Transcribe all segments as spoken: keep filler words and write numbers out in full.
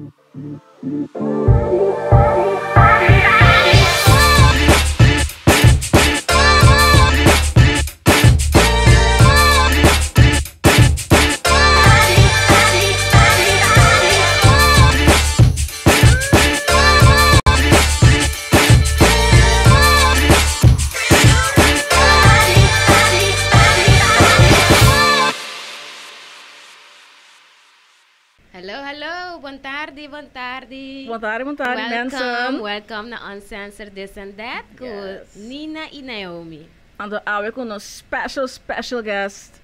Hallo, hallo. Buon tardi, buon tardi. Buon tardi, buon tardi, welcome, mensen. Welcome naar Uncensored This and That. Yes. Nina en Naomi. And we are with a special, special guest,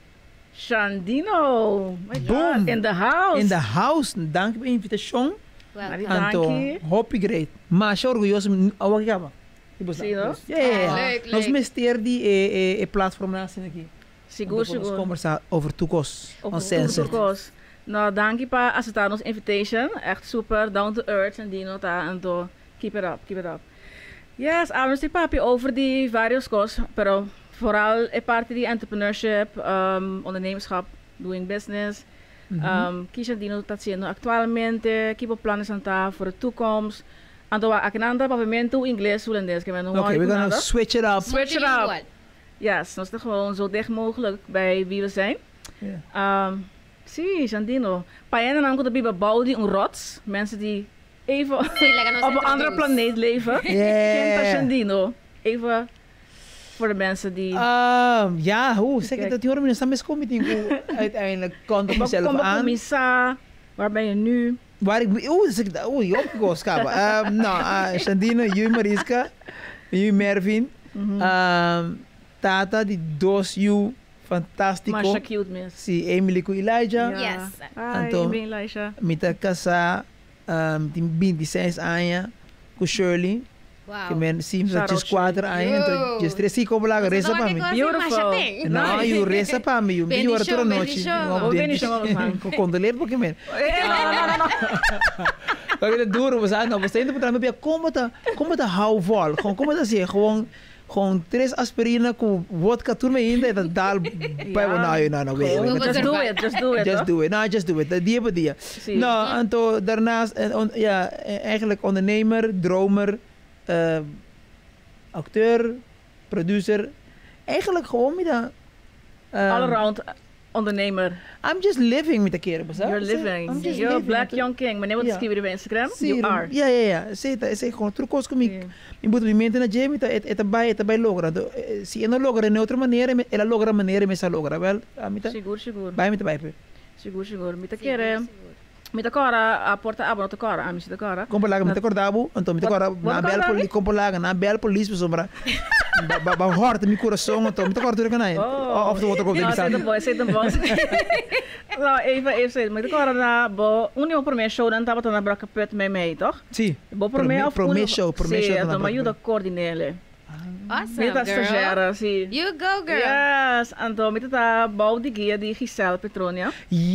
Shandino. My Boom. God, in the house. In the house. Dank voor de invitation. Welcome. Anto, hoppie great. Maar zo orgulloso, awak java. Zie je dat? Ja, ja, ja. Leuk, Nos leuk. mister die e e platform naast aqui. Seguro, seguro. Conversar over toekomst. Over Uncensored. toekomst. Nou, dank je pa aceitar ons invitation. Echt super, down to earth en die nota en to. Keep it up, keep it up. Yes, hablamos de papi over die varios cosas, pero vooral e parte die entrepreneurship, um, ondernemerschap, doing business. Mhm. Um, que Shandino está haciendo actualmente, que planos está voor de toekomst. Ando a akinanda pavimento inglês holandês que men Oké, we're gonna switch it up. Switch it up. Yes, ons is gewoon zo dicht mogelijk bij wie we zijn. Yeah. Um, zie, Shandino. Paien en Anko de Biba bouwen die een rots. Mensen die even op een andere planeet leven. Yeah. Kent Shandino. Even voor de mensen die... Um, ja, hoe zeg je dat? Die horen we samen komen hoe uiteindelijk kan ik mezelf Kom aan. op Misa, waar ben je nu? Waar ik... Oeh, zeg ik dat? Oeh, je opgekost, kaba. Um, nou, uh, Shandino, jullie Mariska, jullie Mervin. Mm-hmm. Um, Tata, die dos you, fantastico. Masha cute, miss. Si Emily ko Elijah. Ja. Yes. Hi, Anto. ik ben Elijah. Mita casa, um, die veintiséis anos, com Shirley. Wow. Que men sim, Shout dat out is quatro Shirley. anos, Yo. então just três como lá, reza para mim. Beautiful. Não, eu reza para mim, eu vi Bendição, toda noite. bendição. Bendição. Com condoler porque men. Não, não, não, não. Kijk, dat duro was aan, nou, we zijn er maar como tá, como tá hou vol, gewoon como tá assim, gewoon gewoon tres aspirina com vodka tudo ainda, dat dal, bij we nou, nou, nou, Gewoon, weet Just do it, just do it. Just toch? do it, nou, just do it. Dia per dia. Zie. Nou, en toen daarnaast, eh, on- ja, eh, eigenlijk ondernemer, dromer, eh, acteur, producer. Eigenlijk gewoon met dat. ehm, All around ondernemer. I'm just living met de keren, besa. You're living. I'm just You're living. black young king. Meneer, wat Ja. schrijven jullie op Instagram? Zie You je, are. ja, ja, ja. Zeg het, zeg gewoon trucos com ik. Sim. Ik moet mijn mensen naar gym, het het het bij het bij logra. Si je no logra in outra maneira, ela logra maneira, me sa logra, wel. Amita. Seguro, seguro. Bij met bij. Seguro, seguro. Mita kere. Mita kora, a porta abo, not kora. Ami sita kora. Kompa laga met acordabo, então met agora na bel poli, kompa laga na bel police per sombra. Ba ba hort mi coração, então met agora tudo canai. Of de water go Nou, baby zet een sa. boy, zet een boy. Nou, even, even zeggen. Mita kora na, bo, unio por me show, dan tabat na braka pet me me, toch? Sim. Bo por me of Pro me show, pro me show Sim, na então, mas braka. ajuda coordinele. Awesome, Mita girl. stagiaire, sim. You go, girl. Yes, então, mita ta bouw die guia die Giselle Petronia.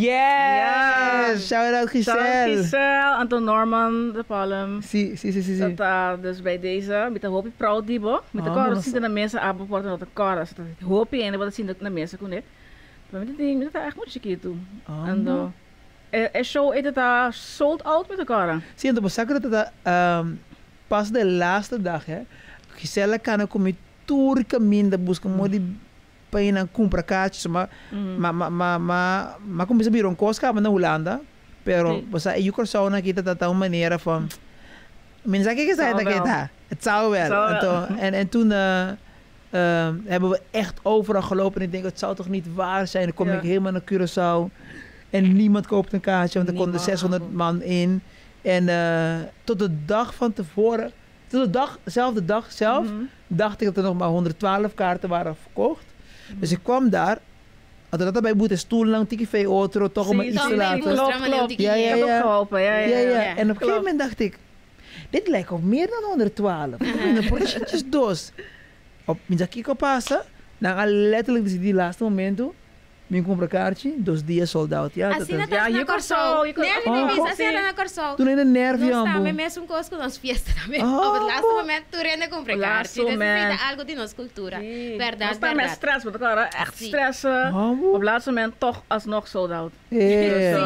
Yes! Shout out Giselle. Giselle, Anton Norman, de Palm. Sim, sim, sim, sim. Dat uh, dus bij deze, met de hoop je proud die bo. Met de Ah, kar mas- zien de mensen aan beporten dat de kar is. Dat hoop je en wat zien de mensen kunnen. Maar met die met dat echt moet je keer doen. Ah, En dan é show het dat sold out met de kar. Sim, então você acredita dat um, pas de laatste dag, hè? Giselle kan ook met tour caminho da busca um monte de pena compra caixas, mas mas mas mas mas como você viram coisa na Holanda, pero Sim. você aí o coração na kita tá uma maneira van mensen que que Zou zei dat wel. kita. Het zou wel. Zou En, wel. toen, en en toen uh, uh, hebben we echt overal gelopen en ik denk het zou toch niet waar zijn. Dan kom Ja. ik helemaal naar Curaçao en niemand koopt een kaartje, want er konden Niemand. zeshonderd man in. En uh, tot de dag van tevoren, tot de dag, dezelfde dag zelf, Mhm. dacht ik dat er nog maar honderdtwaalf kaarten waren verkocht. Dus ik kwam daar, had dat bij boete stoel lang, tiki vee otro, toch om me Zie, iets zie, te zie, laten. klopt, klopt. Ja, ja, Ik heb ja. ook geholpen, ja, ja, Ja, ja. ja. ja. En op een gegeven Klopt. moment dacht ik, dit lijkt op meer dan honderdtwaalf. Het is dos. Op mijn zakje passen, dan ga letterlijk dus die laatste momento, mijn compra kaartje, dos dias sold out. Ja, dat Assim is. na Ja, tas je na kan Corsol. zo, je kan- Nee, Oh, nee, nee, oh, assim era na Corsol. Toen in de nervie Nós aan também boe. mesmo conosco nas fiestas também. Oh, Op het laatste oh. momento, tu rende comprar O kaartje. laatste Dit is moment. feita algo de nossa cultura. Zie. Verdade, We staan met verdade. stress met elkaar, hè. echt Zie. stressen. Oh, Op boe. het laatste moment toch alsnog sold out. Ja. Sim,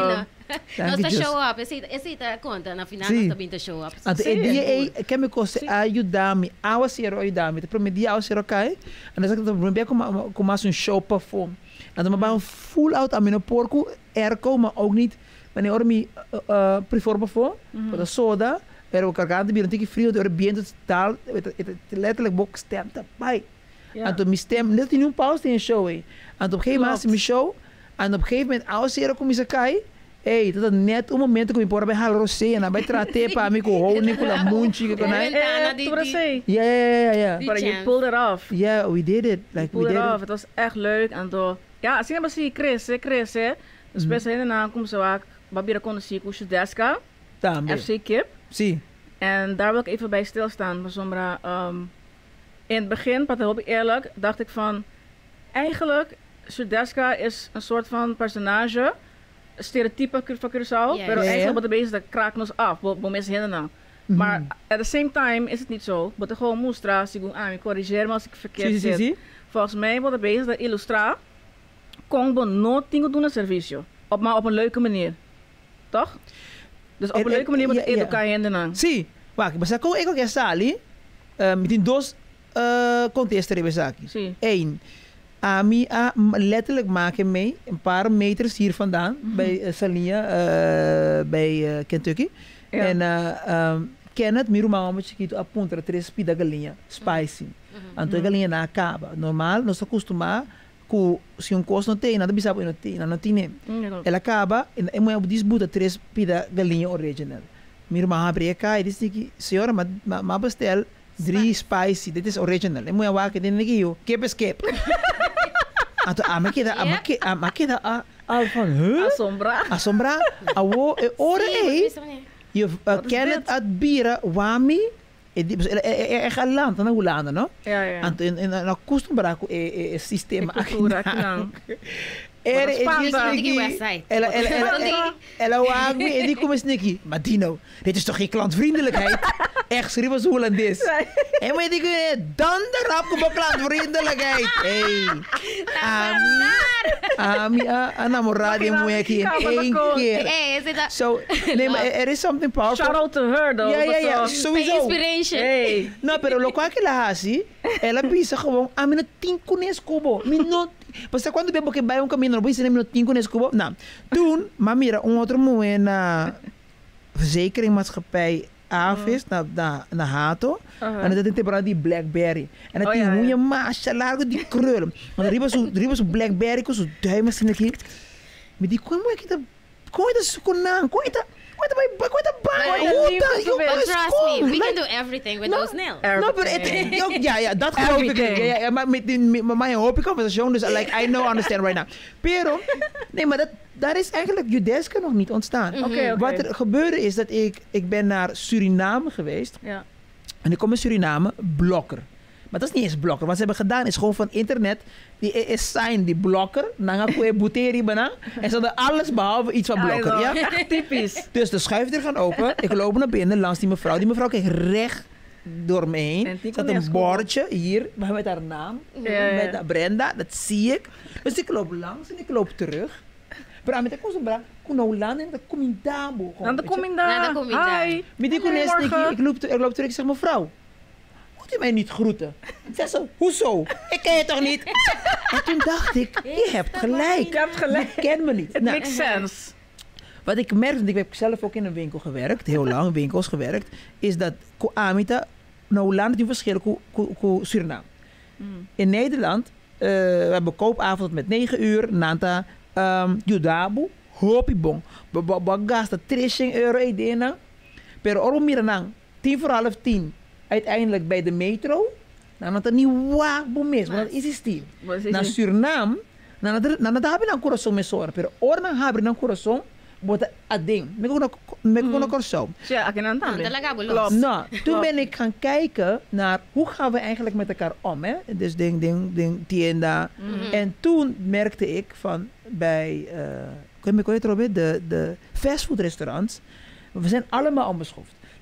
Dank Nós je, show Jos. up. Esse esse tá conta na final Sim. nós também tá show up. Anto, Sim. e dia e que me koste Sim. ajudar-me, awa sero ajudar-me. Te promedia awa sero kai. En dan zeg ik dat probeer kom kom mas een show perform. En dan ben full out aan mijn porco airco, maar ook niet wanneer er me uh, prefer perform. Voor de soda, er ook cargado bier, natuurlijk frio, er bien het taal, het letterlijk bok stemt erbij. Ja. En toen mijn stem, net in een pauze in een show. En op een gegeven moment Klopt. mijn show, en op een gegeven moment awa sero kom je kai. Hey, dat is net een moment dat ik me bij Hal Rosé en dan bij Trate, pa, me ko ho, ni ko la munchi, ko na. Ventana Eh, di- toen di- zei. Ja, ja, ja, ja. Die Maar je chance. pulled it off. Yeah, we did it. Like we Pulled did it off. it. Het was echt leuk. En door, ja, als je maar ziet, Chris, hè, Chris, hè. Dus best heel naam komt zo vaak. Babira kon zien hoe Deska, Tambe. F C Kip. Zie. En daar wil ik even bij stilstaan, maar Sombra. Um, in het begin, wat hoop ik eerlijk, dacht ik van, eigenlijk, Sudeska is een soort van personage, een stereotype van Curaçao, Ja, maar ja, ja. eigenlijk wat de bezig dat kraakt ons af, wat mensen hinderen. Mhm. Maar at the same time is het niet zo. Wat er gewoon moestra, sigun aan, corrigeer me als ik verkeerd Zie, zie, zit. zie. Volgens mij wordt er bezig dat illustra kon we nooit dingen doen een servicio, op maar op een leuke manier, toch? Dus op En- een en- leuke manier moet ja, je ja. elkaar hinderen. Zie. Wacht, basta ko ik ook eens sali. Uh, met die dos uh, contester hebben zaki. Zie. Eén. Ami a m- letterlijk maken mee een paar meters hier vandaan Mhm. bij uh, Salia, uh, bij uh, Kentucky. Ja. En uh, um, ken het miru mama met chiquito a punta tres pida galinha spicy. Mhm. Anto galinha na acaba. Normal, nós acostumar com se um costo não tem, nada bisabo não tem, não tem. Mm, Ela acaba, e é uma disputa três pida galinha original. Mir ma abre cá e disse que senhora, ma ma, ma bestel drie spicy, dit is original. E moia wa que den aqui eu, kip is kip. Anto a ma queda, a ma que a ma queda a al van, huh? Assombra. Assombra, a wo e ora Sim, e isso mesmo. je Wat is ken dit? het at bira wami. E di é é land, na Holanda, no? Ja, ja. Anto en en na costumbra com e e sistema E cultura aqui não. Era Mas Spanta. Isso é não tem website. Ela, ela, ela, Não tem- ela, ela wou me en die kom eens Nicky. Maar Dino, dit is toch geen klantvriendelijkheid? Echt, schreef als Hollandees. En maar die kunnen donder op op klantvriendelijkheid. Hey. Ami, Ami, a namorada Mag moet je ik hier nou- één Kamer keer. É, esse da So, nee, maar er is something powerful. Shout out to her though. Ja, ja, ja, What's up? sowieso. inspiration. Hey. No, pero lo cual que la hasi, ela pisa gewoon, a mim não tem conhece cubo. Mi não, você quando bebo que vai um caminho, não vai ser não tem conhece cubo. Não. Toen, maar mira, um outro moment na verzekeringmaatschappij Avis, na, na, na Hato. Uh-huh. En dat is temporada die Blackberry. En dat Oh, die ja, ja. hoe je maasje largo die krullen. Maar er was zo, er was zo Blackberry, ko zo duimen sin aqui. Me di como é que tá, como é que tá conan, como é que tá, como é que tá, como é que tá, Ai, como é que tá, lindo, como é que tá, Trust me, we like- can do everything with No. those nails. No, but it, Everything. yo, ja, ja, dat geloof ik. Everything. Ja, ja, ja, maar met, die- met, met mijn hoop conversation, dus like, I know, understand right now. Pero, nee, maar dat, daar is eigenlijk Judeska nog niet ontstaan. Oké, oké. Wat er gebeurde is dat ik, ik ben naar Suriname geweest. Ja. En ik kom in Suriname, blokker. Maar dat is niet eens blokker. Wat ze hebben gedaan is gewoon van internet. Die is zijn die blokker. Dan ga ik boeteri banaan. En ze hadden alles behalve iets van I blokker. know. Ja? Echt typisch. Dus de schuifdeur gaan open. Ik loop naar binnen langs die mevrouw. Die mevrouw kijkt recht door me heen. En Er die staat kon een niet bordje hier met haar naam. Ja, ja, ja. Met haar Brenda. Dat zie ik. Dus ik loop langs en ik loop terug. Bra, met de kostenbra. Kun nou landen en dan kom je daar. Nou, dan kom je Nou, daar. dan kom je daar. Hi. Met die kon eerst Goedemorgen. ik loop, ik loop terug. Ik zeg mevrouw. Moet u mij niet groeten? Zeg zo, hoezo? Ik ken je toch niet? En toen dacht ik, je hebt gelijk. Je hebt gelijk. Je kent me niet. It Nou, makes sense. wat ik merk, want ik heb zelf ook in een winkel gewerkt, heel lang in winkels gewerkt, is dat ko Amita, nou land die verschillen ko, ko, ko Suriname. Mm. In Nederland, uh, we hebben koopavond met negen uur, Nanta, um, Judabu, Hopibong, Bagasta, trishing euro, idena. Pero oro miranang, tien voor half tien, uiteindelijk bij de metro, dan had het niet waar mis, want dat is het team. Wat is Na het? Suriname, na na na dabi ng coração me sora, pero or nang habi ng coração, bota ading. Me ko na me ko na coração. Ja, ik ken het Nou, aan. talaga beloofd. Klopt. Nou, toen ben ik gaan kijken naar hoe gaan we eigenlijk met elkaar om, hè? Dus ding ding ding tienda. Mhm. En toen merkte ik van bij uh, de de fastfood restaurants, we zijn allemaal onbeschoft.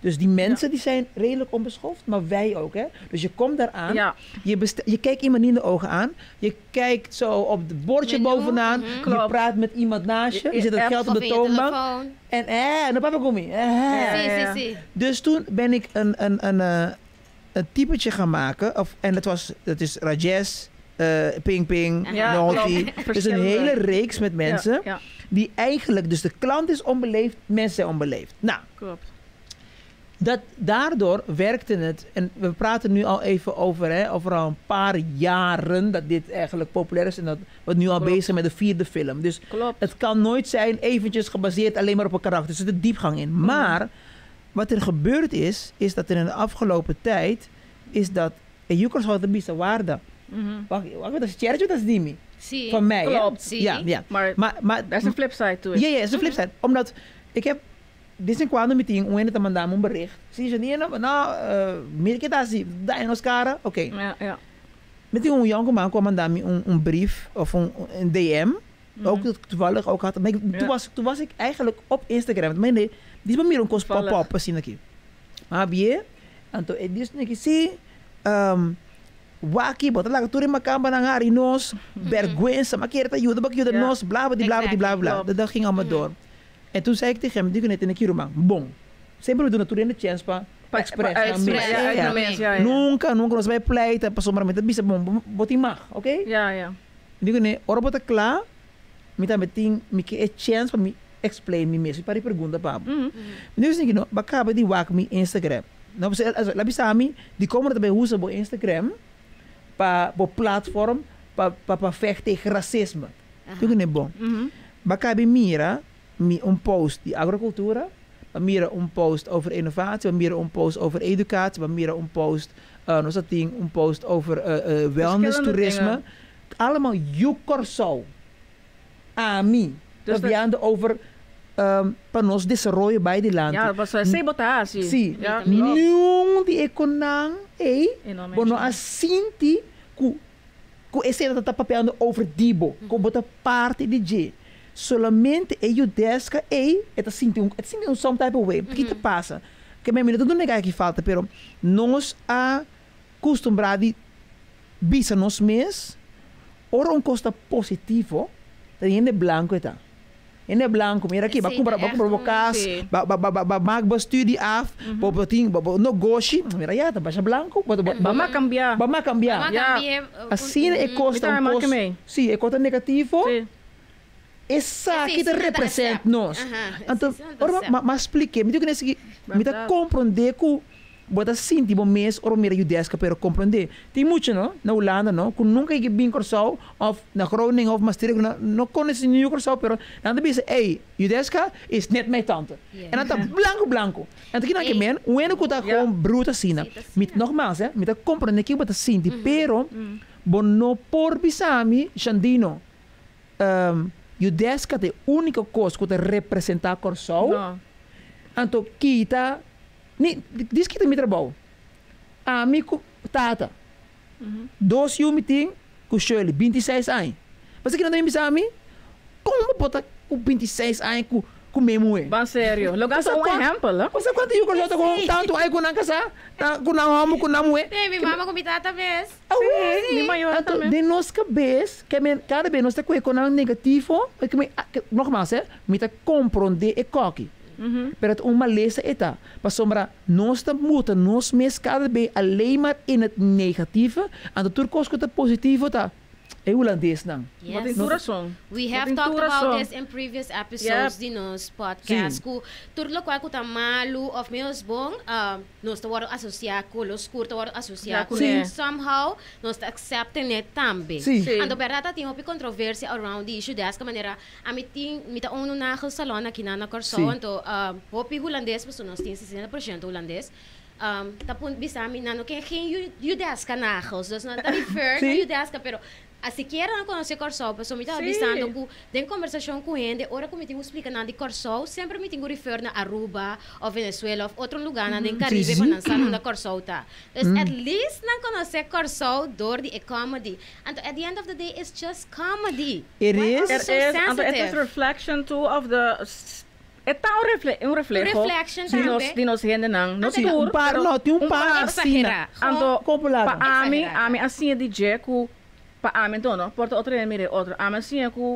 Dus die mensen die zijn redelijk onbeschoft, maar wij ook. Hè? Dus je komt daar aan, Ja, je, bestel- je kijkt iemand niet in de ogen aan. Je kijkt zo op het bordje Menu, bovenaan. mhm. Je Klopt. praat met iemand naast je. Je- Je zet het je geld op Of de in je toonbank. telefoon. En eh, en papa kom je. Eh, Si, ja, si, ja. si. Dus toen ben ik een, een, een, eh, een typetje gaan maken. Of, en dat, was, dat is Rajesh, eh, Ping Ping, Ja, Naughty. klopt. Dus een hele reeks met mensen. Ja, ja, Die eigenlijk, dus de klant is onbeleefd, mensen zijn onbeleefd. Nou, klopt. dat, daardoor werkte het. En we praten nu al even over, hè, over al een paar jaren dat dit eigenlijk populair is. En dat we nu al Klopt. bezig zijn met de vierde film. Dus Klopt. het kan nooit zijn eventjes gebaseerd alleen maar op een karakter. Er zit een diepgang in. Maar wat er gebeurd is, is dat er in de afgelopen tijd is dat en Jukers houdt een beetje waarde. Mhm. Wacht, wacht, dat is Cherry, dat is Dimi. Si. Van mij, hè? Klopt. Si. Ja, ja. Maar Maar, maar daar is een flipside to it. ja, ja, is een flipside. Omdat ik heb dit is een meeting, hoe het mandar een bericht. Zie je niet, nou, eh, meer keer dat zie, daar in Oscar, oké. Ja, ja. Met die jonge man kwam mandar een, een brief of een, een D M. Mhm. Ook dat ik toevallig ook had. Maar ik, Ja. toen, was, toen was ik eigenlijk op Instagram. Maar nee, die is meer een kost Toevallig. pop-up zien ik. Maar je, en toen ik dus ik zie, um, waki, wat laat ik toen in mijn kamer naar haar in nos, vergüenza, maar keer dat je dat je de Ja. nos, bla bla bla bla bla bla. Klopt. Dat dat ging allemaal door. En toen zei ik tegen hem, die kunnen het in een keer man, bom. Sempre we doen het toen in de chance pa, Pa- express, pa- nou, express, mis. ja, Ja, uit ja. de mens, ja, ja. Nunca, nunca nos wij pleiten, pas zomaar met het bisa bom, wat hij mag, oké? Ja, ja. Die kunnen orbota klaar, met dat meteen, met een chance para me explain me mesmo para pergunta pa. Mhm. Dus ik no, bacaba die wak me Instagram. Nou, você, also, labi sami, die komen er bij hoe ze op Instagram, pa, op platform, pa, pa, pa vechten tegen racisme. Aha. Toen ik bon. Mhm. Bacaba mira, mi een post die agricultura, mira een post over innovatie, mira een post over educatie, mira een post, uh, nog dat ding, een post over uh, uh, wellness, Verschillende toerisme. dingen. Allemaal jukorso. Ami. Dus Dus dat- we hadden over um, panos deze rode bij die land. Ja, dat was uh, sabotage. Zie, Ja, Niet klopt. nu die ekonang, eh, Enorm bono mensen. asinti, ku, ku esse dat tapapeando over dibo, ku bota parte de J. Solamente e you deska, eh, het asinti, het asinti um some type of way, que te passa. Que me minuto não nega que falta, pero nós a acostumbrado bisa nos mes, ora um costa positivo, tem blanco eta. In blanco, mira aqui, Sim, vai comprar, vai echt provocar, sim. vai vai maak ba studie af, bo ting, bo no goshi, mira ya, tá baixa blanco, bo Vamos a cambiar. ba ma cambiar. Vamos Ja. cambiar, uh, Assim un- é un- costa Mita, um marca costo. mee. Sim, é costa negativo. Sí. Essa Sim, que te sim, representa tá nós. certo. Aham, Então, sim, sim, tá ora certo. ma ma explique, me digo nesse me tá Verdade. compreender que bota sinti bom mês, ora mira judeska pero compreender. Tem muito, não? Na Holanda, não? Que nunca ik bin Corsau of na Groningen of Maastricht, não, não conhece nenhum Corsau, pero dan de bisa, hey, judeska is net mijn tante. Yeah. En dan tá blanco blanco. En dan kijk Hey. je men, hoe en kuta Ja. gewoon bruta sina. Sim, tá Met certo. nogmaals, hè, met dat compreender que bota sinti, pero Mm. bono por bisami, Xandino. Um, judeska de única coisa que te representar Corsau. No. Anto kita, ni, diz kita mi trabalho. Amigo tata. Mhm. Dos yu meeting com Shirley, vinte e seis anos. Mas aqui não tem bisami? Como botar com vinte e seis anos com com mesmo é? Van serio. Lo gasto un ejemplo, ¿no? Você quanto yu Corsau tá com tanto aí com não casa, com não amo com não é? Tem, mi mama com mi tata vez. Ah, Sim, mi maior Então, também. de nossa cabeça, que men, cada vez nós estamos com o negativo, é que me, ah, que, nogmaals, é, me tá compreender e coque. Mhm. Pero het uma lesa eta. Para sombra, nós moeten nós mes cada vez alleen maar in het negatieve, en de toekomst komt het positieve ta. É holandês não. Wat Yes. in Toerasong. We Wat have in talked Toerasong. about this in previous episodes di nos podcast. Sim. Ku turlo kwa ku malu of meus bom, um, nos te worden associado com los cur te worden associado Ja, com sim. somehow nos te accepten it também. Sim. Sim. Ando berata tinha opi controversia around the issue dessa maneira a mi ting mi ta ono na khel salon aqui na Corsau, Sim. então um, hopi holandês, mas nós temos sessenta por cento holandês. Um, tapon bisami na no que quem judeska nagels, dus não tá refer Sim. to judeska, pero assim que era não conhecer Corsau, pessoal me tá Sim. avisando que tem conversação com ele, ora que me tenho explicar na de Corsau, sempre me tenho refer na Aruba ou Venezuela ou outro lugar na de Caribe Sim, para sim. não saber onde Corsau tá. Dus at least não conhecer Corsau door die comedy. And at the end of the day, it's just comedy. It Why is. are we Er so is, and it is sensitive? reflection too of the s- Está un, refle un reflejo. Un reflection di nos, también. di nos gente nang. No Sim, tour, um par, pero não, tem um par assim, exagera. Anto, Compulado. pa ami, Exagerado. ami assim de je ku, pa ami to no, porta outro en mire outro. Ami assim ku,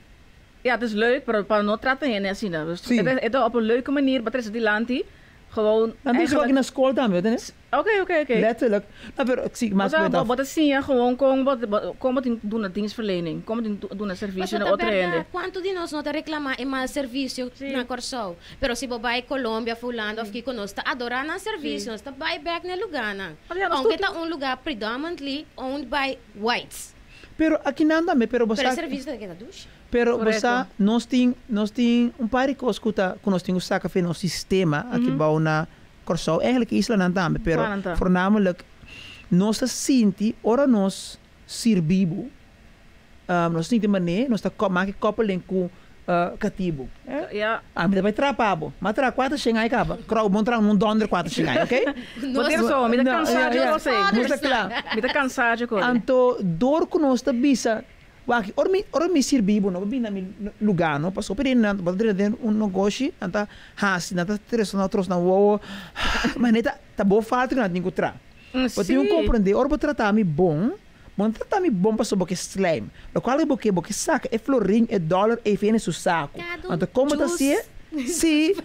ja, het is leuk, maar para no traten hen assim, dus Sim. het het op een leuke manier, maar het is die lanti, gewoon. Dan is ook in de school dan, weet je? Oké, oké, oké. Letterlijk. Nou, pero, ik zie, maar Maar ik wat wat het zien je gewoon kom wat kom wat doen een dienstverlening, kom wat doen een servicio Mas na outra outra verdade, ende. quanto de nós não está reclamar em mal serviço Sim. na Corsol? Pero se você Colômbia, fulano, aqui conosco, está adorando o serviço, Sim. está buy back no lugar, não. Mas já nós Aunque tudo- está um lugar predominantly owned by whites. Pero aqui não também, pero Pero o você... serviço da da ducha. Pero Correto. você, nós tem, nós tem um par de coisas que tá- que nós temos saca no sistema aqui bom na Corsol. Eigenlijk is het dan também, pero Waar dan dan? voornamelijk nós tá sinti, ora nós servibo, um, nós sinti mané, nós tá co- maak koppeling com uh, katibo. Eh? Ja, Ah, mas vai trapabo. Mas tra quatro xingai caba. Crau bom tra um donder quatro xingai, ok? wat is zo, met de No, cansado ja, ja. eu sei. Moest dat klaar. Met de cansado ko. Anto door conosco bisa waki or mi or mi sirbibo no bina mi lugar no passo per in bodre den un negócio anta has nata tres na outros na wo mas neta tá bo falta na ninguém tra But you compreender or bo tratar mi bom bom tratar mi bom passo bo que slime lo qual é bo que bo que saca é florim é dólar é fene su saco Cada um anto como tá se juice. si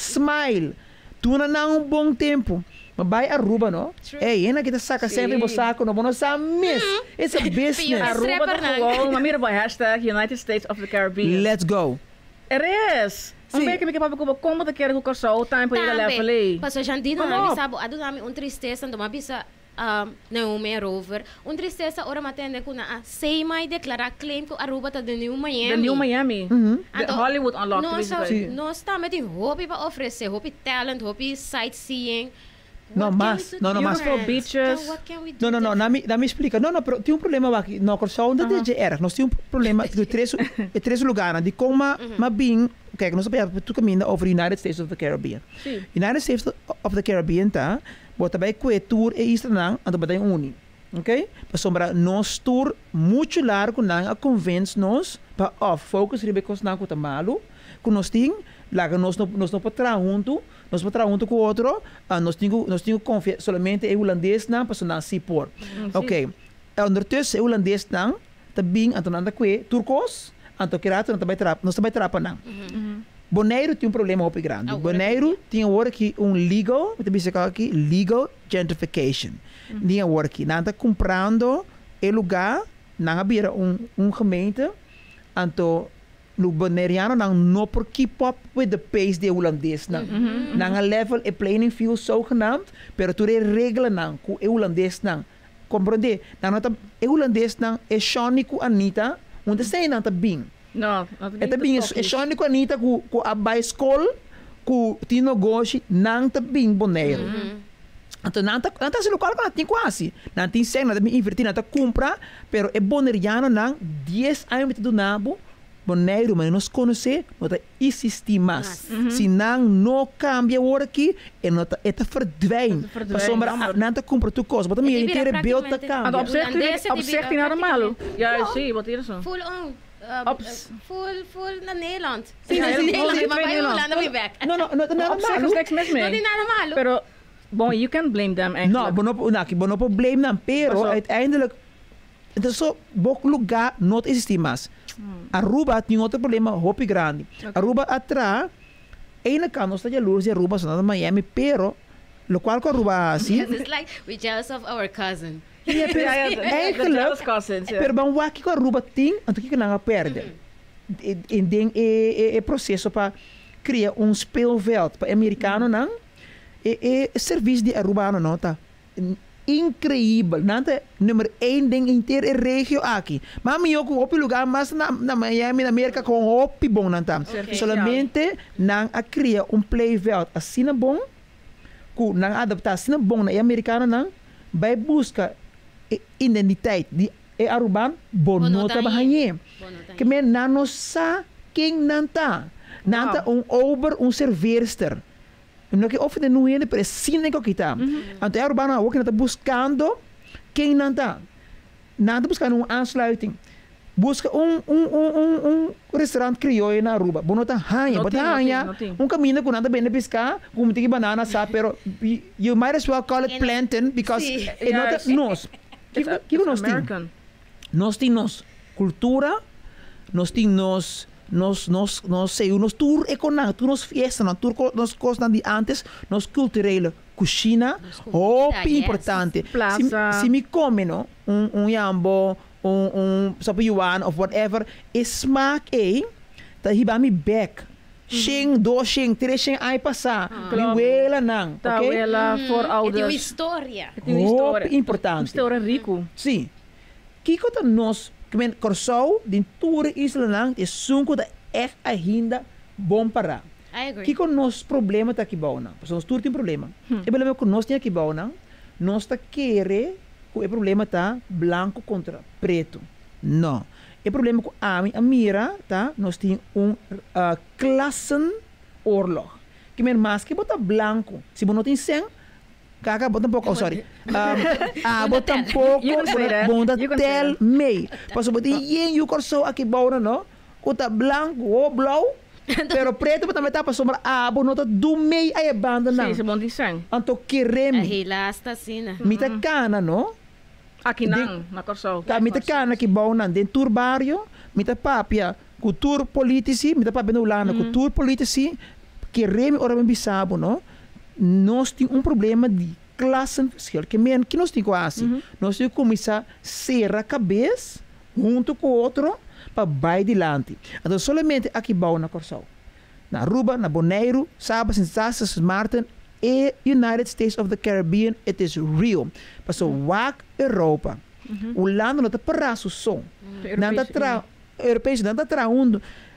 smile tu na na um bom tempo mas vai Aruba, no? True. Ei, ena kita saca Sim. sempre bo saco, no? Bono sa miss. It's a business. Pior. Aruba Strapper da lang. gewoon, maar meer bij hashtag United States of the Caribbean. Let's go. Er is. Sim. Um beetje que papo como como te quero com só o tempo ele leva ali. Pastor Jandino, Come nami up. sabo, ado nami un tristeza, ando mabisa um, Naomi Rover. Un tristeza, ora matende ko na, ah, say mai declara claim ko Aruba ta de New Miami. The New Miami. Mhm. The Hollywood Unlocked. Nós basically. Sim. nós está met een hoopie para oferecer, hoopie talent, hoopie sightseeing. Não, What can mas- we do não, não, mas- different? Beautiful beaches. So what can we do No, no, no, different? na me, na me explica. Não, não, pero tem um problema aqui. No, Corsol, não é erg. Nós temos um problema de três, de três lugares. De como ma bem, kijk, nós sabemos tu caminha over United States of the Caribbean. Sim. United States of the Caribbean, tá? Bota bem que tour e isto não, ando bem uni. Ok? Para sombra, nós tour muito largo não a convence nós para off focus ribe cos não com malo, com nós tem, lá nós não nós não para tra junto, nós para tra junto com outro, ah, nós tingo nós tingo confia somente é holandês não para sonar se por. Ok. Ondertussen é holandês não, também antonanda que turcos, anto kirato não também trap, nós também trapa não. Bonaire tem um problema muito grande. Ah, Bonaire tem agora aqui um legal, eu disse aqui, legal gentrification. Tem agora aqui, nada comprando o lugar, não havia um um gemeente, anto no Bonairiano não não por keep up with the pace de holandês não. Não a level e playing field zogenaamd, pero tu de regla não, com o holandês não. Compreende? Não nota o holandês não é Shoniku Anita, onde sei não tá bem. No, É também é Shoni com a Anitta com com a ba escola com tino goshi não tá bem boneiro. Então não tá não tá se local com tem quase. Não tem sem nada me invertir não tá compra, pero é boneriano não dez anos do nabo boneiro mas nós conhece não tá existir mais. Se não não cambia agora aqui é não tá é tá verdwijn. Het verdwijnt, Para sombra jammer. não tá compra tu coisa, mas também E die inteiro vira beeld tá praticamente- Ando op cambia. zich, Holandese op die zich bieden niet normaal. practicamente- Ja, zie, wat hier is zo. Full on. Uh, Ops. uh, full, full naar Nederland. Sim, Naar sim, sim, Nederland, sim, maar sim, bij Nederland. Holland ben je back. Não, não, não, não, Op zich is não. niks mis Dat is mee. niet normaal. Pero, bon, you can blame them No, eigenlijk. bono po naki, bono probleem na pero Paso. uiteindelijk het is zo bok lugar not existe mais. Aruba tem outro problema hopi grande. Aruba atra ene kant nós está jaloers de Aruba só na Miami, pero lo qual com Aruba assim. Yes, it's like we're jealous of our cousin. Ja, pero Ja, ja, de- de eigenlijk jealous cousins, ja. pero ban waki com Aruba tem, anto que não perde. En ding é é processo para criar um speelveld para americano não. É é serviço de Aruba não tá. Incrível, nada número um ding inteiro é regio aqui. Mas eu op lugar mas na, na Miami, na América com op bom não tá. Okay. Solamente não a criar um playveld assim na bom, com não adaptar assim na bom na americana não, vai buscar identidade de é Aruban bonota Bonota bahanye. Bono tayo. Que men não sa quem não tá. Não tá um over um serveerster. Não que of de nu ene pero sin que kita. Então é urbana o que está buscando quem não tá. Não está buscando uma aansluiting. busca um, um, um, um, um restaurante crioulo na Aruba. Bono tá hanha, Não bota tem, não hanha. tem, não tem. Um caminho com nada bem de pescar, com um banana sa, pero y- you might as well call it En- plantain because Sí. é nota Yes. nós. Que It's, que it's nós tem? American. Nós tem nós cultura, nós tem nós nós nós nós sei, nós tour econômico, tour nós fiesta, nós tour nós coisas de antes, nós culturele, cozinha, Nos oh, comida, yes. importante. Plaza. Se, se me come, no, um, um jambo, um, um sopa yuan, of whatever, e smaak e, ta hiba mi back. Shing, do shing, três shing, ai passar. Klopt. Liwela nang, Tá, ok? ela for É uma ouders. história. Het is een Oh, história. importante. História rico. Sim. Kiko ta nos, que men corsou, din tour isla lang, e sunko da echt ainda bom para. I agree. Kiko nos problema ta kibau na. Porque nós tour tem problema. E problema que nós tem kibau na, nós ta querer que o problema tá branco contra preto. Não. O problema com a a mira, tá? Nós tem um uh, klassen oorlog. Que men mas que bota branco. Se você não tem cem, Kaka, bota um pouco, oh, sorry. Um, ah, bota um pouco, You can say that. bota You can say tel that. mei. Pas bota yen you corso aqui bauna, no? Uta branco, o blau, pero preto bota metade para sombra. Ah, bonota do mei ay banda na. Sim, se bom de sang. Anto A kiremi. hila hasta assim, né? Mita cana, no? Aqui não, na Corsol. Ka mita cana que bauna den tour barrio, mita papia, cultura politici, mita papia no lana, cultura politici, kiremi ora ben bisabo, no? Nós temos um problema de classe social, que men que nós temos quase. Nós temos que começar a ser a cabeça junto com o outro para vai dilante. Então, somente aqui bom na Corsol. Na Aruba, na Bonaire, Sabas, Sassas, Martin e United States of the Caribbean, it is real. Para so wak Europa. O lando não está para o som. Não está tra Europeu, não está traundo.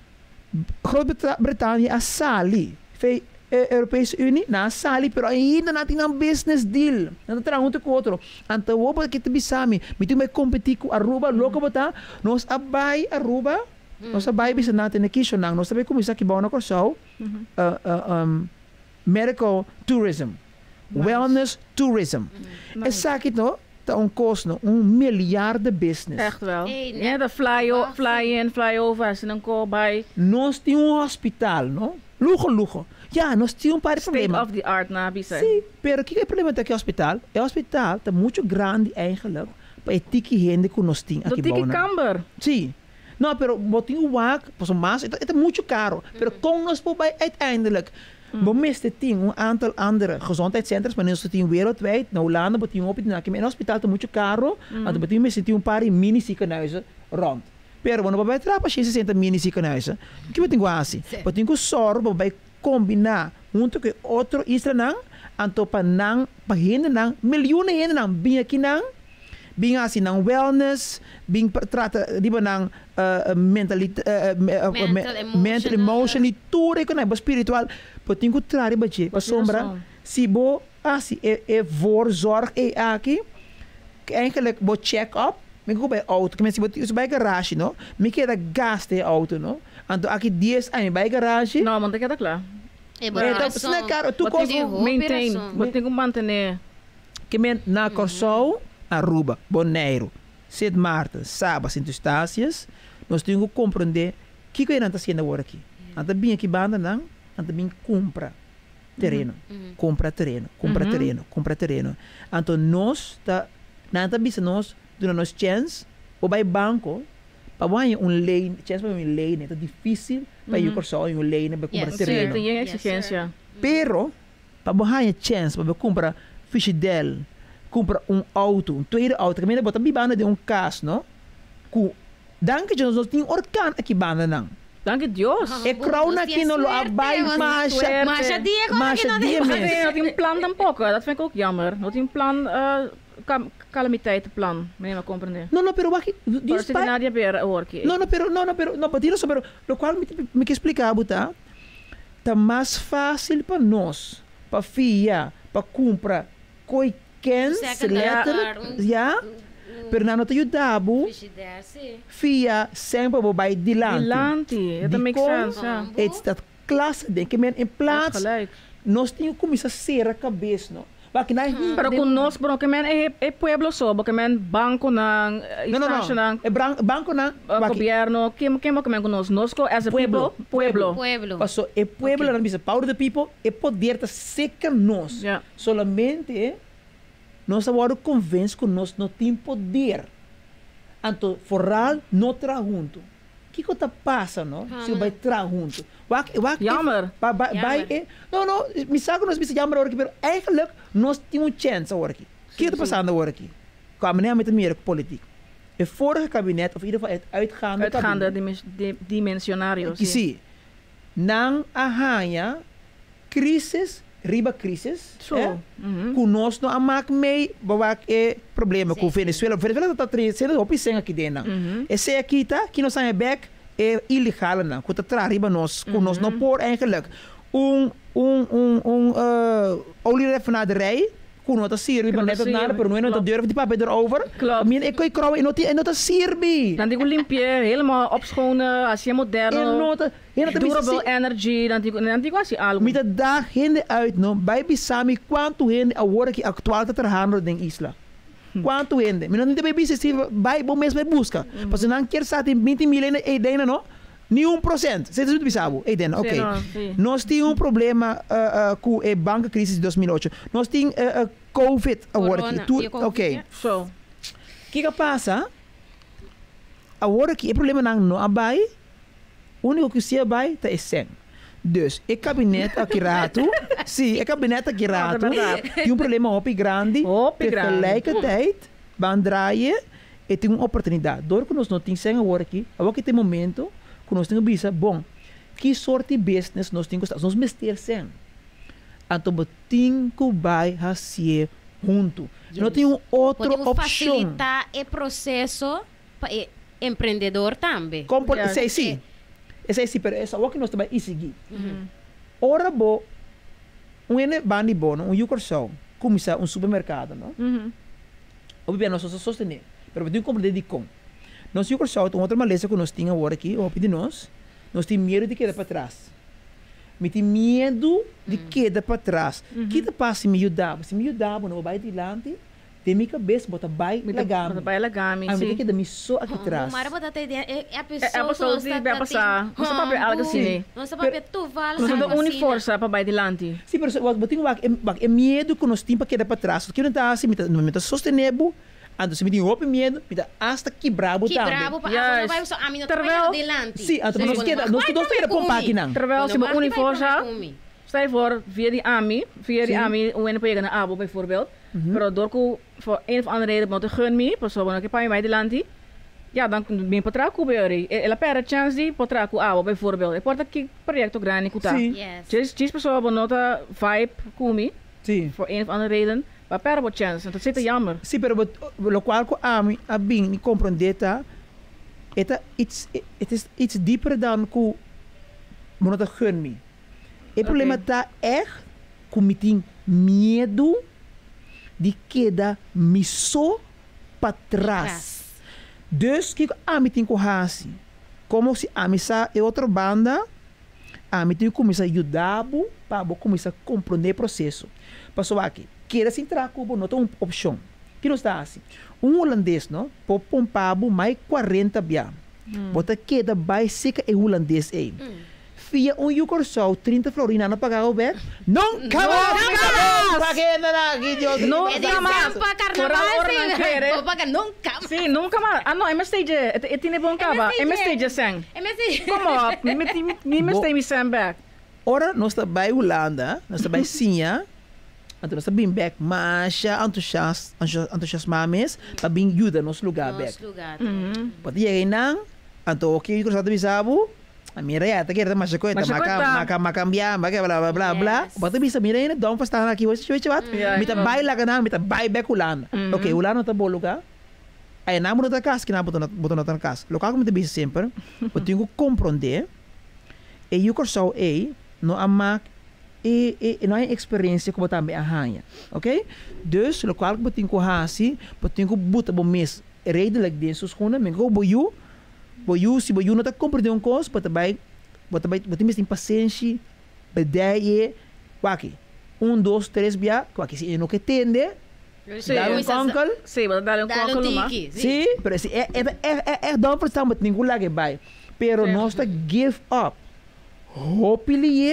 Grã-Bretanha a sali. Fei Europese Unie na sali, pero ainda não tem um business deal. Não está um com o outro. Então, o que te bisami, me tu me competir com Aruba, louco botar, nós abai Aruba, nós abai bisa natin na kisyo nang, nós sabi começar que bom na Corsol, uh, uh, um, medical tourism, wellness tourism. É sakit no, tá um custo, um milhar de business. Echt wel. Hey, Ja, net- de fly, o- Ah, fly in, fly over. Als je dan komt bij Nós temos um hospital, não? Luxo, luxo. Ja, nós temos um par de state problemas. of the art na Bisa. Sim, pero o que é o problema daquele hospital? O hospital está muito grande eigenlijk para a tiki gente que nós temos Dat aqui tiki bom. kamber. Sim. Não, pero botinho o wak, pas mas, het is muito caro. Pero com nós por bij uiteindelijk, bom este tem um aantal andere gezondheidscentra, maar nós temos wereldwijd, na Holanda botinho op na que hospital está muito caro, maar botinho me tem um par de mini ziekenhuizen rond. Pero quando vai trapa sessenta mini ziekenhuizen, que botinho assim? Botinho sorbo bij combinar junto com outro isla nang, anto pa nang, pa hende nang, miljoenen hende nang, bem aqui nang, bem assim nang wellness, bem trata di ba nang uh, mentality, uh, uh, Mental, mental, emotional. emotion, e tudo que não é espiritual, poting ko trari ba je, pa sombra, razão. si bo, assim, é, é voorzorg, é aqui, que eigenlijk bo check-up, me ko bij auto, que me si bo, is bij garage, no, me queda gasto de auto, no, anto aqui dez anos bij garage, Nou, want ik heb dat klaar. É é, bom, tá, coração. não é caro, tu Wat cost, tem roupa, maintain. operação. Wat tem que manter. que men na Corsol, Aruba, Bonaire, Sint Maarten, Sabas, Sint Eustácias, nós temos que compreender o que que está sendo agora aqui. Anta bem aqui banda não, anta bem compra terreno, compra terreno, compra Uhum. terreno, compra terreno. Então nós tá, nanta bisa nós, dando nós chance, ou vai banco, para ganhar um lei, chance para um lei, é difícil para ir Corsol um lei para comprar Yes. Sim, terreno. tem Yes, exigência. Pero, para ganhar chance para comprar Fichidel, comprar um auto, um tweede auto, que me bota bibana de um caso, não? Ku, dan que nós temos orkan aqui banda não. Dank Dios. Ah. É crown Nós aqui temos no lo suerte, abai nós masha. suerte. Masha dia, como Masha que não dia tem mesmo. Nee, dat hij een plan tampoco. Dat vind ik ook jammer. Dat hij een plan, uh, cam calamiteitenplan. Nee, maar comprende. No, no, pero aqui, Para diz se pai. nadie ver hoor que. No, no, pero, no, no, pero, no, pero, pero, lo qual me, me que explicar, tá? Tá mais fácil para nós, para fia, para comprar coiquens, Second letter, hand, um- ja? Pero na nota dabo, Frigidaire, sim. fia sempre vai dilante. Dilante. Dat Die makes kon- sense. Ja. Het is dat klasse ding. Que men in plaats, Gelijk. nós temos que começar a ser a cabeça, não? Waki na Pero conosco, bro, que men é, é pueblo só, porque men banco ng No, no, instância no. ng É bran- banco na uh, waki. governo, quem quem que men conosco, nosco as a Pueblo, people, pueblo. Pueblo. Passo, é pueblo na bisa power of the people, é poder tá seca nós. Yeah. Solamente nós agora convence que nós não tem poder. Então, foral não tra junto. O que que tá passa, não? Se vai tra junto. Wak, wak, Jammer. Ba, ba, Jammer. Vai, é, não, não, me sabe que nós bisa jammer agora aqui, pero eigenlijk nós temos chance agora aqui. O que está passando agora aqui? Com a maneira met de meer politiek. Het vorige kabinet, of in ieder geval het uitgaande Uitgaande kabinet, dimens- di- dimensionario. que sim, não arranha crisis, riba crisis, Zo. eh? Mhm. Conosco a maak mee, bewak é problema Sim, com sim. Venezuela. Venezuela está três, sendo op sem aqui dentro. Mhm. Esse aqui tá, que nós saem back é ilegal não, que está riba nós, com nós não por eigenlijk um um um um uh, olierafinaderij. Kun nota sirbi, maar net dat Klopt, nada, pero não é nota klopt. durf die papier erover. Klopt. I mean, ik kan krouwen, nota e nota sirbi. Dan digo limpie, helemaal opschonen, als je E moderno, nota, e nota durable energy, dan digo, dan digo assim algo. Mita da gente uit, no, bij bisami quanto gente agora que atual está trabalhando em isla. Quanto gente? Mas não tem bebê se vai bom mesmo busca. Porque não quer saber vinte mil e dena não. Nenhum porcento. Você está bisabo? E dena, ok. não, sim. Nós tínhamos um problema uh, uh, com a banca crise de dois mil e oito. Nós tínhamos uh, uh, Covid agora Corona. aqui. Tu, E o Covid, ok. ja. Zo. O que que passa? Agora que o problema não não abai, o único que se abai tá é sem. Dus, o gabinete aqui rato, sim, o gabinete aqui rato, Ah, verdade. tem um problema op grande, Op grande. tegelijkertijd, van draaien, e tem uma oportunidade. Door que nós não temos sem agora aqui, agora que tem momento, que nós temos bisa, bom, que sorte de business nós temos, nós mester sem. Então, tem que vai fazer junto. Não tem uma outra Podemos opção. facilitar o processo para o empreendedor também. Como por, Yeah. sei sim. Esse é sim, pero essa o que nós também seguir. Ora bo, um ene bandi bono, um yukorsão, começar um supermercado, não? Mhm. Obviamente nós só sostener, pero tem que compreender de com. Nós yukorsão, tem outra maleza que nós tínhamos agora aqui, ou de nós, nós temos medo de quedar para trás. Me tem medo de quedar para trás. Que te passa se me ajudava? Se me ajudava, não vai adiante, tem minha cabeça, bota vai Mita lagami. ba legami, A sim. minha que me só aqui atrás. Mara ba tatay din eh a É a pessoa pessoa que vai passar. Não se pode algo assim. Não se pode tu val. Não se dá une força para vai delante. Sim, pero wat wat wak wak é medo que nós temos para quedar para trás. Que não está assim, mita não mita sostenebu. Ando se me tem outro medo, mita hasta quebrabo Que também. bravo pa Yes. ako na vai so amin na Terwijl- trabalho delante. Sim, então nós queda, nós nós queda pompa aqui não. Terwijl ze me une força, stel je voor, via die AMI, via die Sim. AMI, hoe we naar Abo bijvoorbeeld, maar door ko voor een of andere reden moeten gun me, pas zo que pai mij de lanti, ja dan ben potra ku beuri, ela pera chance di potra ku Abo bijvoorbeeld, e porta que proyecto grande kuta. Sim. Yes. Just just persoon nota vibe kumi, Sim. voor een of andere reden, maar pera wat chance, dat zit er jammer. Sim, pero wat lo qual ko ami a bing ni compreendeta. Eta it's it is iets dieper dan ku monota gun me. O problema tá echt com me tem medo de queda me só para trás. Dus que a mim tem que fazer. Como se a mim sa é outra banda, a mim tem que começar a ajudar para começar a compreender o processo. Passou aqui, queira se entrar com não tem uma opção. Que não está assim. Um holandês, não? Por pompar mais quarenta bia. Bota queda vai seca é holandês aí. Via um yukorsau, trinta florina não pagava o bet. Nunca mais! Nunca mais! Pagando na aqui, No, É de Nunca mais. zampa Por carnaval ahora não sim. quer, eh? Vou pagar nunca. Sim, nunca mais. Ah não, é mais stage, é tiene bom caba, é mais stage sem. É mesmo. Como, me me me Bo- stay me sem back. Ora, nós está bij Holanda, nós está bij Sinha, então nós está bem back, mas entusiasmo, entusiasmames, para bem ajuda nos lugar back. Nosso lugar. Pode ir aí não, então o que eu gostaria de bisabo, a minha reia, tá querendo mais coisa, Mas maca, coisa. maca, macambiar, maca, blá, blá, blá, blá. Yes. Pode bisa minha reia, dá um pastar aqui, você vê what? Yeah. Mita vai lá ganhar, mita vai back Holanda. Ok, Holanda tá bom lugar. Aí na muda da casa, que na botou botou na casa. Local como te bisa sempre, eu tenho que compreender. E eu corso aí, não ama e e não é experiência como também arranha, ok? Dus local que eu tenho que fazer, eu tenho que botar bom mês, redelijk dentro schoenen, men go boiu, boiu se boiu não tá compreender um coisa, para também, para também, para ter mais paciência, ideia, waki. um, dois, três, bia, que se não que tende, dá um concal. Sim, mas dá um Dá concal, um mas. tiki. Sim, pero si é é é é é dom para estar met ninguém lá que vai. Pero Sim. nós tá give up. Hopefully,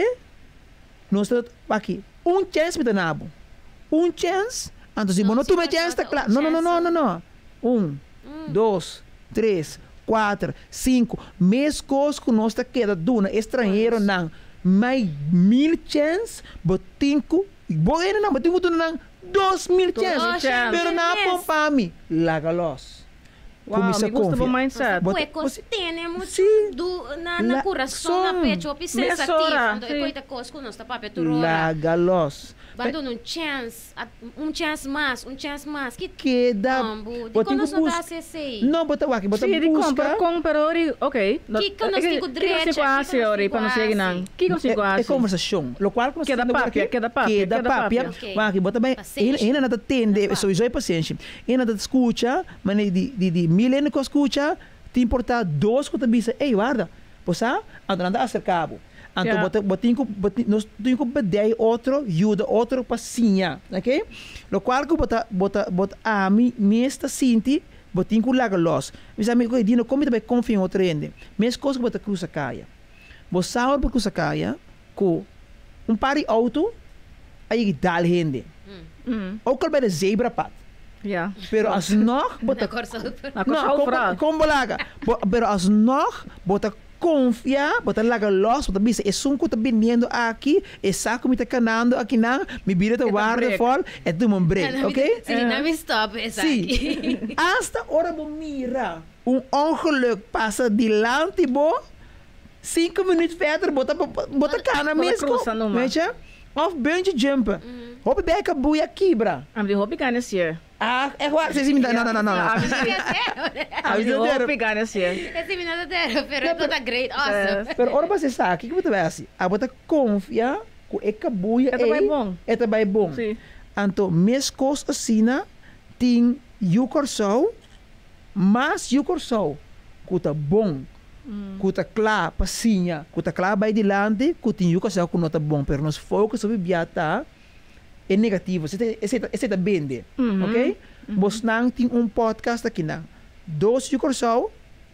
nós tá aqui. Um chance me nabo. Um chance. Então se Não, não se tu me você chance tá bota claro. um Não, não, não, não, chance. não, não. Um, dois, três, quatro, cinco. Mês coisa que nós tá queda duna estrangeiro não. Mais mil chance, botinco. Boa não, botinco tu não. Dois mil chance. chance. Pero na Yes. pompami, laga los. Wow, Começa me gusta confia. o mindset. Bot- Huecos você- tenemos Sim. do, na, La- na coração, som. na pecho, o Mesora, sensativo. Então, sim. é coisa coisa que nós está para petrora. Laga los. Bando um chance, a- um chance mais, um chance mais. Que Queda. ambo, de botinco quando nós não busca- dá acessei. Não, bota aqui, bota Sim, de compra, busca. compra, ori, ok. Que que nós digo direito, Que que nós nós ori, digo para não chegar não. assim. Que nós É, digo é assim. conversação. Lo qual nós Queda temos papia, aqui- queda papia, Queda queda papia. papia. Ok. Mas aqui, bota bem. Paciência. Ainda não atende, Queda sou eu paciente. Ainda não escuta, mas de de de milênio que escuta, te importar dois que te bisa. Ei, guarda. Você, anda anda acercado. Então, Yeah. bota botinho, botinho, nós temos que pedir outro, ajuda outro pacinha, ok? Lo qual que bota bota bota a mim, mesta sinti, botinho que laga los. Mas a mim que dino como também confia em outro ende. Mes coisas que bota cruza caia. Você sabe para cruza caia, com um par de auto, aí dal rende. Mm. Ook al bij de zebrapad. Ja. Pero alsnog, Na bota corsa. Na no, no, kom, kom balaga. Bo- Pero alsnog, bota confia, bota laga los, bota bisa, é sunco tá vindo aqui, é saco me tá canando aqui não, me vira tá É tá guarda break. fora, é de um break, ok? Sim, não me stop, essa aqui. Sim. Hasta hora bo mira, um ongeluk passa dilante bo, cinco minutos verder, bota bota cana Bota mesmo, cruza numa. weet je? Of bungee jumpen. Hop bij ka boeia kibra. I'm the hopi gaan hier. Ah, é waar, você se me dá, não, não, não, não. I'm Ah, the isso é hopi gaan hier. Esse menino é pero é toda great, É. awesome. Pero ora você sabe, o que que você vai assim? A bota confia, que é ka boeia, É também bom. É também bom. Sim. Então, mes cos assina, tem you corsou, mas you corsou, que tá bom. Que tá claro, passinha, que tá claro vai dilante, que tem you corsou que não tá bom, pero nos foco sobre biata é negativo, esse esse esse tá bem, Mhm. ok? Bos nang tem um podcast aqui na. Dos you corsou,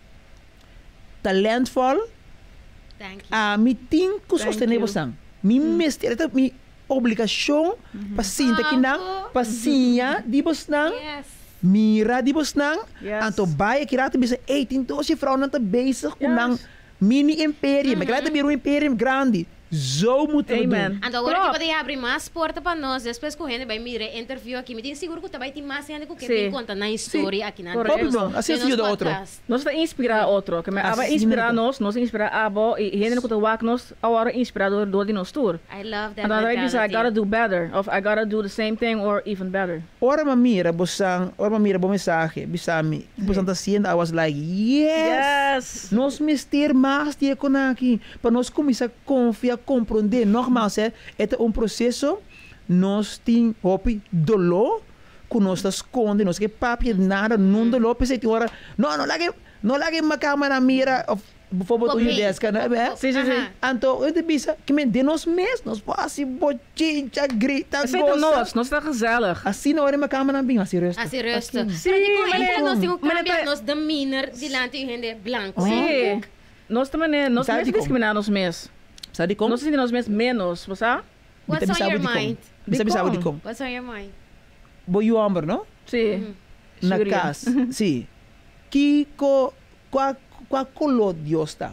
talentvol, Thank you. a mi tem que Thank sostener you. você. Mi mestre, esta mi obrigação para sinta que não, Bravo. para sinha de você não, Yes. mira de você não. Yes. Então vai que rata bisa, ei, tem doze vrouw não tá bezig com Yes. não mini império, mas que vir um império grande. Zo moeten we Amen. doen. And agora que Klopt. pode abrir mais porta para nós, depois que o gente vai mirar interview aqui, me tem seguro que vai ter mais gente que Sim. tem conta na história aqui na Correcto. Andrés. Óbvio, assim De é filho nos do outro. podcast. Nós está inspirar outro, que me Assim aba inspirar mesmo. nós, nós inspirar abo e gente que tá wak nós, agora inspirador do de nós tour. I love that And then I say I mentality. gotta do better, of I gotta do the same thing or even better. Ora mamira, bosang, ora mamira, bom mensagem, bisami. Bosang tá sendo, I was like, yes! Yes. Nós mister mais de aqui para nós começar a confiar, compreender. Normal, é é um processo. Nós tem hopi dolor, que nós está esconde, nós que papi nada, não dolor, pensei que ora, não, não lage, não lage uma cama na mira, of bijvoorbeeld hoe je Copy. desk, né? Sim, sim, sim. Aha. Então, eu te bisa que me de nós mesmos, nós fazem bochincha, grita, Aceita nós, nós está gezellig. Assim não é uma cama na binha, assim resta. Assim, resto. Sim, Pero digo, mas entre é- nós temos que mas é cambiar pra- nos demeanor delante de gente branco. Sim. Nós também, né, nós Sabe mesmos como? discriminar nós mesmos. Sabe como? Nós sentimos nós mesmos menos, você sabe? What's Bisa- on bisa your de como? mind? Bisa De bisa de como? como? What's on your mind? Boy amber, não? Sim. Na Júri. casa, sim. Que co, qual, qual color Deus está?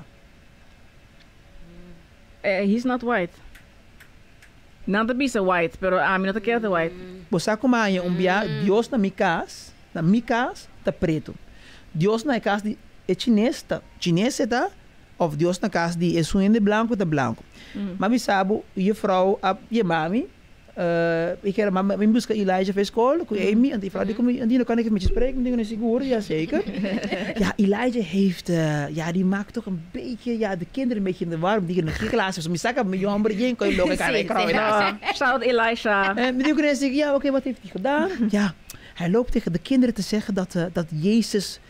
Uh, he's not white. Nada bisa white, pero a mim não quer the white. Você como aí um dia Deus na minha casa, na minha casa tá preto. Deus na casa de é chinês, tá? Chinês tá? Of Deus na casa de é suíno de branco, tá branco. Mas me sabe, je vrouw, a je mami, uh, ik heb mama, mijn busca Elijah van school, com Amy, en die vrouw die komt, en die kan ik met je spreken, die is seguro, ja zeker. Ja, Elijah heeft, uh, ja, die maakt toch een beetje, ja, de kinderen een beetje in de warm, die nog geen glazen, zo, maar zakken met je hamburger, je kan je lopen aan Sim, ik krouw. sim. Ja, shout Elisha. En die kunnen zeggen, ja, oké, okay, wat heeft hij gedaan? Ja, hij loopt tegen de kinderen te zeggen dat, uh, dat Jezus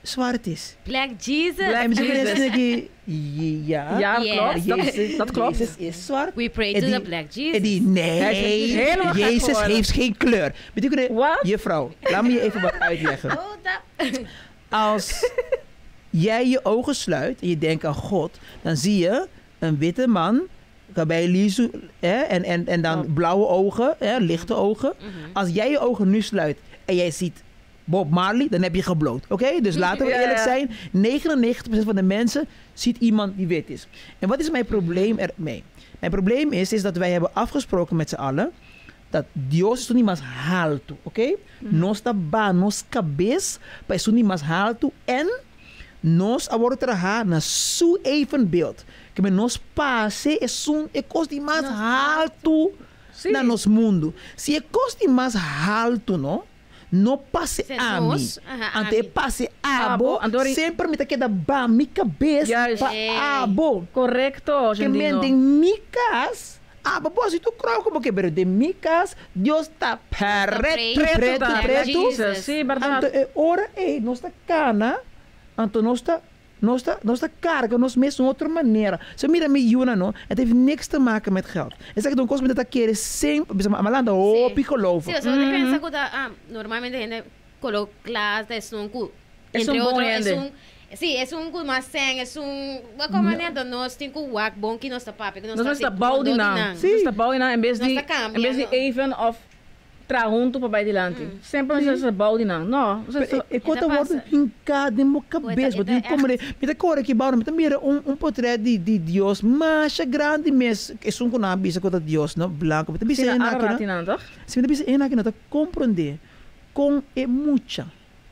zwart is. Black Jesus. Black En misschien Jesus. is het ja. Ja, Yes. klopt. Dat, Jezus, dat klopt. Jezus is zwart. We pray En to die- the Black En Jesus. die, nee, Hij is helemaal gek Jezus geworden. heeft geen kleur. Betekent Wat? juffrouw, laat me je even wat uitleggen. Oh, dat... Als jij je ogen sluit en je denkt aan God, dan zie je een witte man, bij Lisu, hè, en, en, en dan Ja. blauwe ogen, hè, lichte ogen. Mhm. Als jij je ogen nu sluit en jij ziet Bob Marley, dan heb je gebloot. Oké? Dus laten we Ja, eerlijk ja. zijn. negenennegentig procent van de mensen ziet iemand die wit is. En wat is mijn probleem ermee? Mijn probleem is, is dat wij hebben afgesproken met z'n allen dat Dios is niet mas halto, oké? Nos ta ba, nos cabez, pa is niet mas halto en nos abortra na su evenbeeld. Que nos passe es un e costi mas Nos halto Sim. na nos mundo. Se e costi mas halto, no? No passe Se a nos, mim. aha, Ante ami. passe Abo, abo, andori- sempre me taqueda ba mi cabeça Juist. pa Hey. abo. Correcto, Que men Jandino. de mi cas, abo, boss, tu creo como que pero de mi cas, Dios está preto, preto, preto, tá, preto. Jesus. Sim, Anto verdade. e ora e nossa cana, anto nossa nossa nossa carga nos mesmo outra maneira. Se mira me Juna no, het heeft niks te maken met geld. En zeg dan kost me dat keren sempre, bisa malanda Sí. op geloven. Sí, o sea, uno piensa que ah, normalmente gente coloca clase, es un cu. Es Entre un bom otros, es ende. un. Sí, es un cu más sen, es un. Como manera, no es un wak bon que no está papi, que no Nós não está está bom de não. Nós Sim. está bom de não. Em vez Nós de, está cambiando. em vez de even of trajunto para baixo delante. Sempre nós está bom de não. Não, nós está... E conta Ita wordt passa. hincado in mijn cabeça. Ita- Want ita ik kom er, met de kore que bouwen, met de mira um um portret de de Dios, mas grande mes, que são com a bisa com Dios, no blanco, met de bisa Sina ena arati que não, toch? se met de bisa ena que não compreender com é mucha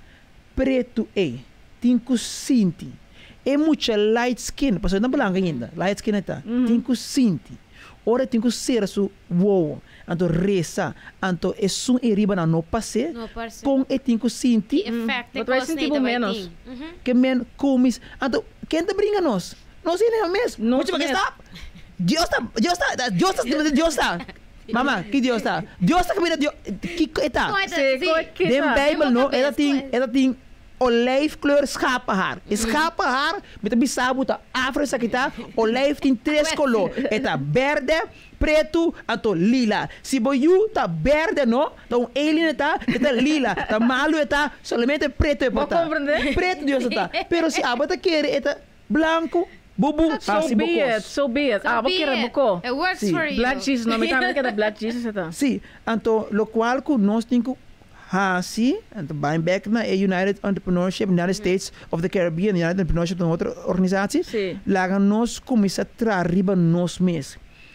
preto é, tinco sinti, é mucha light skin, passou na branca ainda, light skin está, Mhm. tinco sinti, ora tinco ser su wow, anto resa, anto é sun eriba na no passe, No, parce. com é tinco sinti, Effect, Wat wij sentiment menos. que men comis, anto quem te brinca nós? Nós é mesmo. Nós Muito bem, mesmo. está. Deus está, Deus está, Deus está, Deus está. Mama, que Deus está? Deus está que Deus, que está? Sim, De Bijbel no, Helemaal é da ting, cabeça. é da ting olijfkleur schapenhaar. Schapenhaar met een bisabu ta afro sakita, olijf tem três color. É ta verde, preto, anto lila. Se boiu ta verde no, então alien tá, é ta lila. Ta malu é ta somente preto é Vou bota. compreender. Preto Deus tá. Pero se abata quer é ta branco, bubu, So pasi be it, bocos. so be it. Ah, vou querer buco. It works Sí. for you. Black Jesus, não me tá que da Black Jesus está. Sim, então, lo qual que nós temos Hasi, en buying back na a United Entrepreneurship, United States of the Caribbean, United Entrepreneurship, een outra organisatie. Sim. Laga nós começar a trazer riba nós mesmos.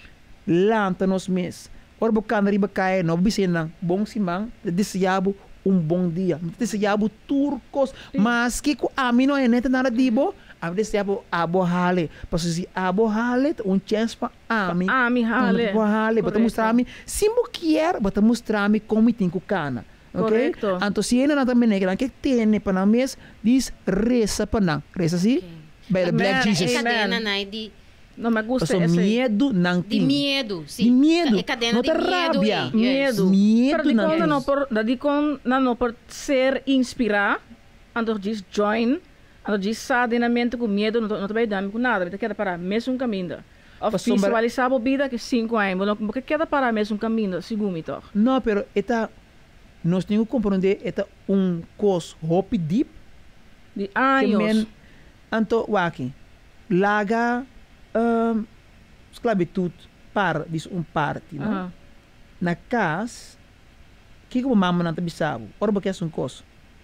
Lanta nós mesmos. Orbo kan riba kaya, no bisen lang, bom simang, desejabo um bom dia. Desejabo turcos, mas que ko amino é neta nada dibo, a desejabo abo hale. Paso si abo hale, um chance pa ami. Ah, mi hale. Abo hale, bota Correcto. mostrar-me, se mo quer, bota mostrar-me como tem com cana. Okay? Correcto. Anto si ena nata menegran que tiene para mes dis reza para reza si by the Black Amen. Jesus. É Amen. cadena, né? De, Não me gusta Paso esse. miedo nang de ting. medo, sim. De medo. É cadena de Nota medo. rabia. eh, yes. Medo. Medo Pero di na kon na Diyos. no por da di kon na no por ser inspirar andor dis join andor dis sa dinamento com medo no no vai dar com nada, vai queda para mesmo caminho. Of Pastor, visualizar a vida que cinco anos, não porque queda para mesmo caminho, segundo toch. No, pero eta nós temos que compreender eta um cos hopi deep De que men anos. anto waki laga um, esclavitud para dis um parte, no? Aha. Na cas que como mama não bisabo ora porque é um cos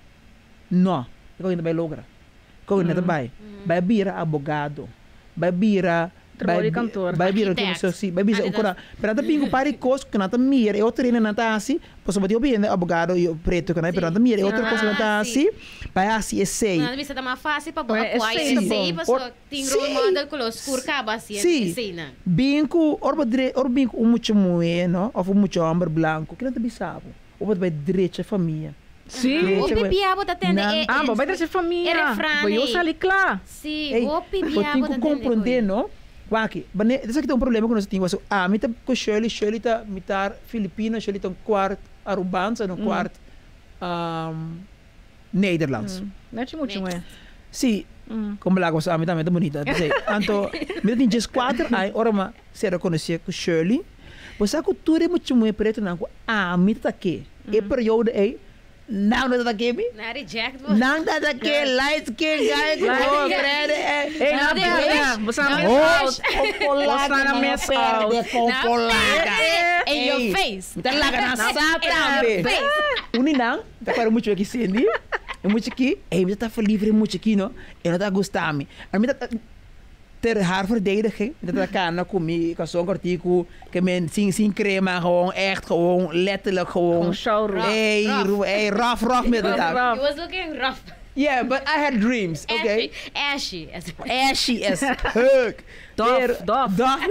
no eu ainda vai logra ko ainda vai vai vira abogado vai vira Trabalho de cantor. vai vira Architect. como se vai vira o Architect. cora pero anda pingo pare cos que nata mira e outra ainda nata assim posso bater o bem abogado e o preto que não pero anda mira e outra Ah, coisa nata sim. assim vai assim é sei Não, vista tá mais fácil para Ué, boa é coisa. sim. Sei, Por- pessoa tem sim. role model com os curcaba assim, Sim. assim, né? bingo orba dire or bingo um muito moeno ou um muito homem branco que não te bisabo ou vai direito a família Sim. O pipiabo tá tendo Não. é Ah, bom, vai trazer família. é refrão, Vai eu eh. sair claro. Sim, Ei, o eu pipiabo tenho tá que tendo. compreender, não? Waki, bane, dessa que tem um problema que nós temos. Ah, mita com Shirley, Shirley tá mitar Filipina, Shirley tá um quarto arubança, no quarto um, Nederlands. Mm. Net je moet je Next. mee. Sim, Mm. como lá com a minha também bonita. Então, me tem just quatro aí, ora ma ser conhecer com Shirley. Você que tudo é muito muito preto não, ah, me tá aqui. E período aí, não não tá aqui, Na reject. não tá aqui, light skin guy, oh, preto, Hey, Não, na de pera, hoje. você Não, não de é hoje. Popolaga, Você na minha perde com polaga. In your face. Tá lá na sata, In your face. Uni não, tá para muito aqui Cindy. É muito aqui, é muito tá livre muito aqui, não? Eu não tá gostando. A mim tá ter haar verdedigen. Dat dat kan comi, kan zo'n artikel, que men zien zien crema gewoon echt gewoon letterlijk gewoon. Gewoon showroom. Hey, Rough. ro- hey, rough, rough met Rough, dat. rough. He was looking rough. Yeah, but I had dreams, okay? Ashy. Ashy. As Ashy as fuck. Dof, Pero- dof. Dof.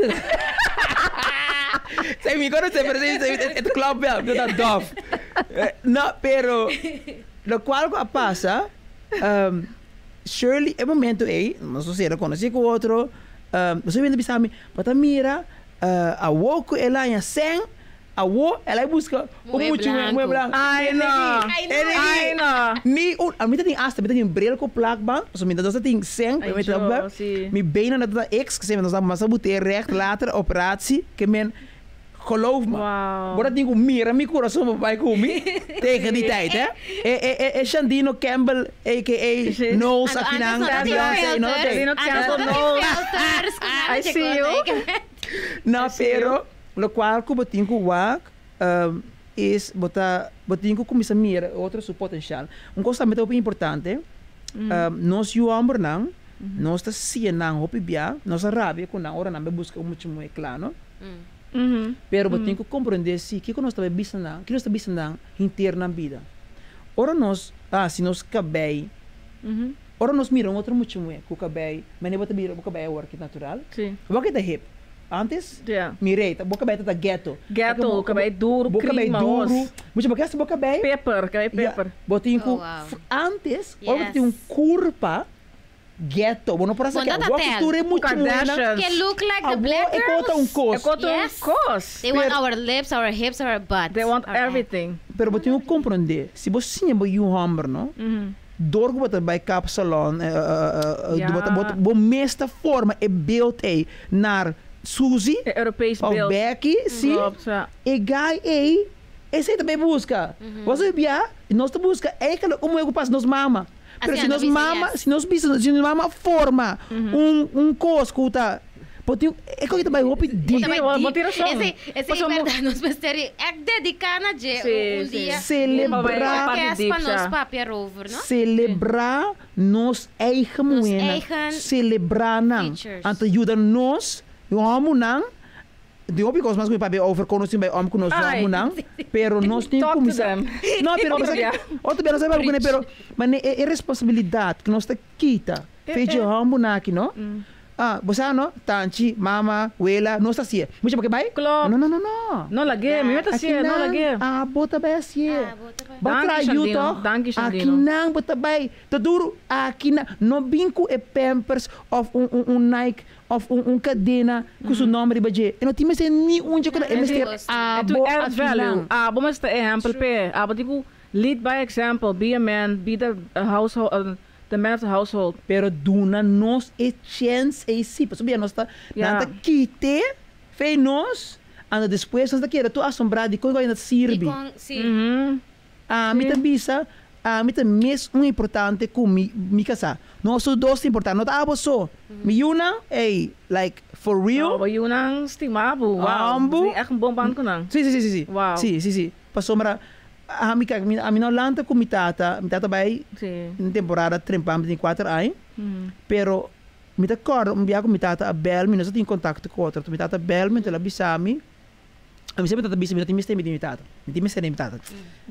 Sei me quando você precisa, het klopt wel, dat dat dof. Eh, No, pero lo cual pasa, um, Shirley, é momento aí, não sei se ela conhece com outro, um, você vem de pensar, mas a mira, uh, a woco ela em sem, a wo ela busca o Muy muito blanco. muito branco. Ai, não. Ai, não. Ai, não. Mi, un, a mim tem asta, tem bril com plaque ban, so mi dat tem sem, Ai, mi Jo, dat sim. mi benen dat X, que se nós vamos botar recht later operatie, que men geloof me. Wauw. Bora digo mira mi coração vai comigo tegen die tijd, hè? E e e Shandino Campbell aka Knowles Ano- aqui na antes não tinha Beyoncé, não filters. tem. Sandino Antes Campbell não tinha knows. filters. Kung I ano see you. chegou, Não, I see pero lo qual que botinho com wak um, is botar botinho com missa mira outro seu potencial. Um coisa muito importante. Um, nós o amor não, nós está se não hopi bia, nós a rabia com não ora não me busca muito muito claro. Mm. Mhm. Pero botinho que compreender se que nós está bisa não, que nós está bisa não interna vida. Ora nós, ah, se nós cabei, Mhm. ora nós miram outro muito muito com cabei, mas nem bota mira com cabei work natural. Sim. Wat is de hip? Antes, Ja. mirei, tá boca aberta da ghetto. Ghetto, cabelo duro, boca bem cremoso. duro. Muito boca essa boca bem. Pepper, cabelo pepper. Botinho Oh, wow. antes, olha Yes. tinha um curva ghetto. Bueno, por essa Bom, que dá boa tel. cultura é muito Kardashian. buena. Can look like A the black boa é conta um girls. cos. É quanto Yes. cos. They want Pero- our lips, our hips, our butt. They want Our everything. Pero botinho compreender. Se você é um hammer, não? Mhm. Door wat bij Cap Salon, uh, uh, uh, Ja. wat wat wat meeste vormen e beeld é naar Suzy É Europees of beeld. Becky, sim. Klopt, ja. E guy ei, esse também busca. Você via, nós te busca, é que como eu passo nos mama. Pero Assim, se nós anda, mama, yes. se nós bisa, se nós mama forma um um cosco tá. Porque é que também roupa de Também- Sim, vou tirar som. Esse, esse Mas é vamos- verdade, nós mesteri é dedicar na je Sim, um sim. dia. celebrar, Que é Parte para disso, nós já. papia rover, não? celebrar nos eigen Nos moena. eigen Celebrar não. features. Ante ajuda nós, o amo não. De hoop ik ons mas bij over konos bij om konos Ai. amo não. Pero nós tem Talk to como them. Não, pero Outro mas dia. outro dia nós vai para pero mas é, é responsabilidade que nós te quita. É, Fez é. o amo aqui, não? Ah, você não, tanti, mama, wela, nós está assim. Muito porque vai? Klopt. Não, não, não, não. Não lagi, me meta siya, não lagi. Ah, bota bem assim. Ah, bota bem. Batra Danke, you Shandino. toch? Danke, Aqui Shandino. não, bota bem. Tá duro, aqui não. Não binco é Pampers of um, um, um Nike of um, um cadena com seu nome de baje. E não tinha mais nenhum dia que é mister En ah, to bo add aqui value. não. Ah, bom, mas é exemplo pe. Ah, but you lead by example. Be a man. Be the uh, household, uh, the man of the household. Pero duna nós é chance é sim. Para subir nós tá, Yeah. nada quite, fei nós. Anda depois nós daqui era tu assombrado de coisa ainda E sirve. com, sim. Mhm. Ah, me bisa, ah, me mes um importante com mi mi casa. Nosso dois importante, não tá abo só. Mi una, hey, like for Oh, real. ba yun ang stimabo. Wow. Ambo. Sim, echt een bombaan ko nang. Sim, sim, sim, sim. Wow. Sim, sim, sim. Passou mara a mi a mi a mi não lanta com mi tata, mi tata vai Sim. em temporada trempam de quatro anos, Mhm. pero mi ta cor, um dia com mi tata a bel, mi não tem contato com outro, mi tata bel, mi tela bisami. A mi sempre tata bisami, mi tem mestre mi tata. Mi tem mestre mi tata.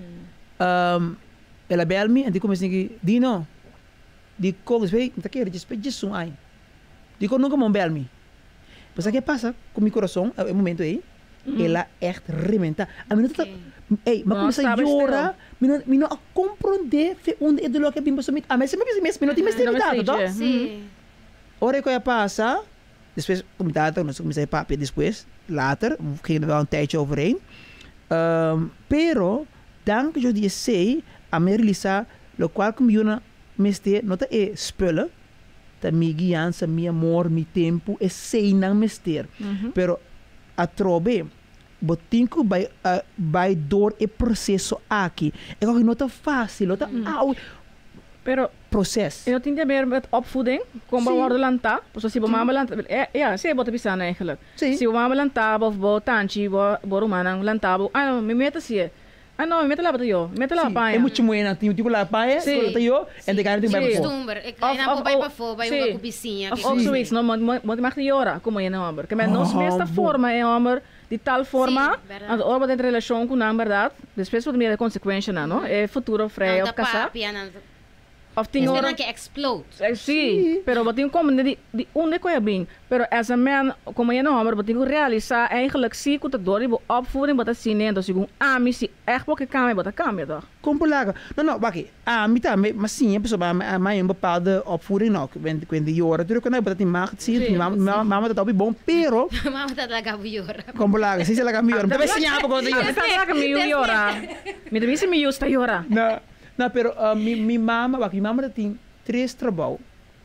Um, ela bel mi, e comecei que Dino. Di ko, sei, mi ta quer despedir isso aí. Digo nunca mon bel mi. Mas o que passa com mi coração, é o momento aí. Ela echt rementa. A mim não tá. Ei, mas Não, começa a sabe chorar. Me não, me não a compreender onde é do local que bimba sumit. Ah, mas sempre mesmo, me não tem mais Não, mas limitado, sei, tá? é. Sim. Ora que ia passar. Depois, como data, nós comecei a papo depois, later, ging er wel een tijdje overheen. Um, pero, dan que eu disse, a me realizar, Lo qual come yuna meste nota e spullen. Ta mi guianza, mi amor, mi tempo e sei nang mester. Mhm. Pero a trobe botinco by uh, by door e processo aqui. É que não tá fácil, não tá au Pero proces. en dat ding meer met opvoeding. Kom bij Zie. worden lanta. Dus als je bij mama lanta. eh, Ja, zie je wat er zijn eigenlijk. Zie. Si mama lanta of bo tanchi bo bo romana lanta bo. Ah, me meta zie. Ah no, me meta la bato. Meta la pa. É muito moena, tem tipo lá paia, Sim. so tá yo, and the guy tem Sim. by before. Costumer. Ik Of- ga of- naar bij of- pafo, bij sim. uma cobicinha. Of ook zoiets, no, moet moet mag die jora, como je nou, que men nos Oh, meesta bom. forma é homem de tal forma, Sim, verdade. and orba de relação com não verdade, depois pode meer de consequência não, é futuro vrij of casar, of Is tien er hora. een keer explode. Eh, Sim, pero batin como de de onde kon je bem, pero as a man como je nou, maar batin realizar eigenlijk zie ik dat door die opvoeding wat dat zien en dus ik ah missie echt wat ik kan met wat ik kan met toch. Compulaga. Não, não, aqui. Ah, me tá, mas sim, a pessoa mas mas um bepaalde opvoeding não, quando quando jora, tu que não pode ter mag sim, Sim, mama mama tá bom, pero Mama dat laga bujora. compulaga, se ela cambiou, não vai ensinar para quando Ah, eu. dat is eigenlijk mijn jora. Met de missie mijn juist jora. Não, não, pero uh, mi mi mama, aqui mama tem três trabalho.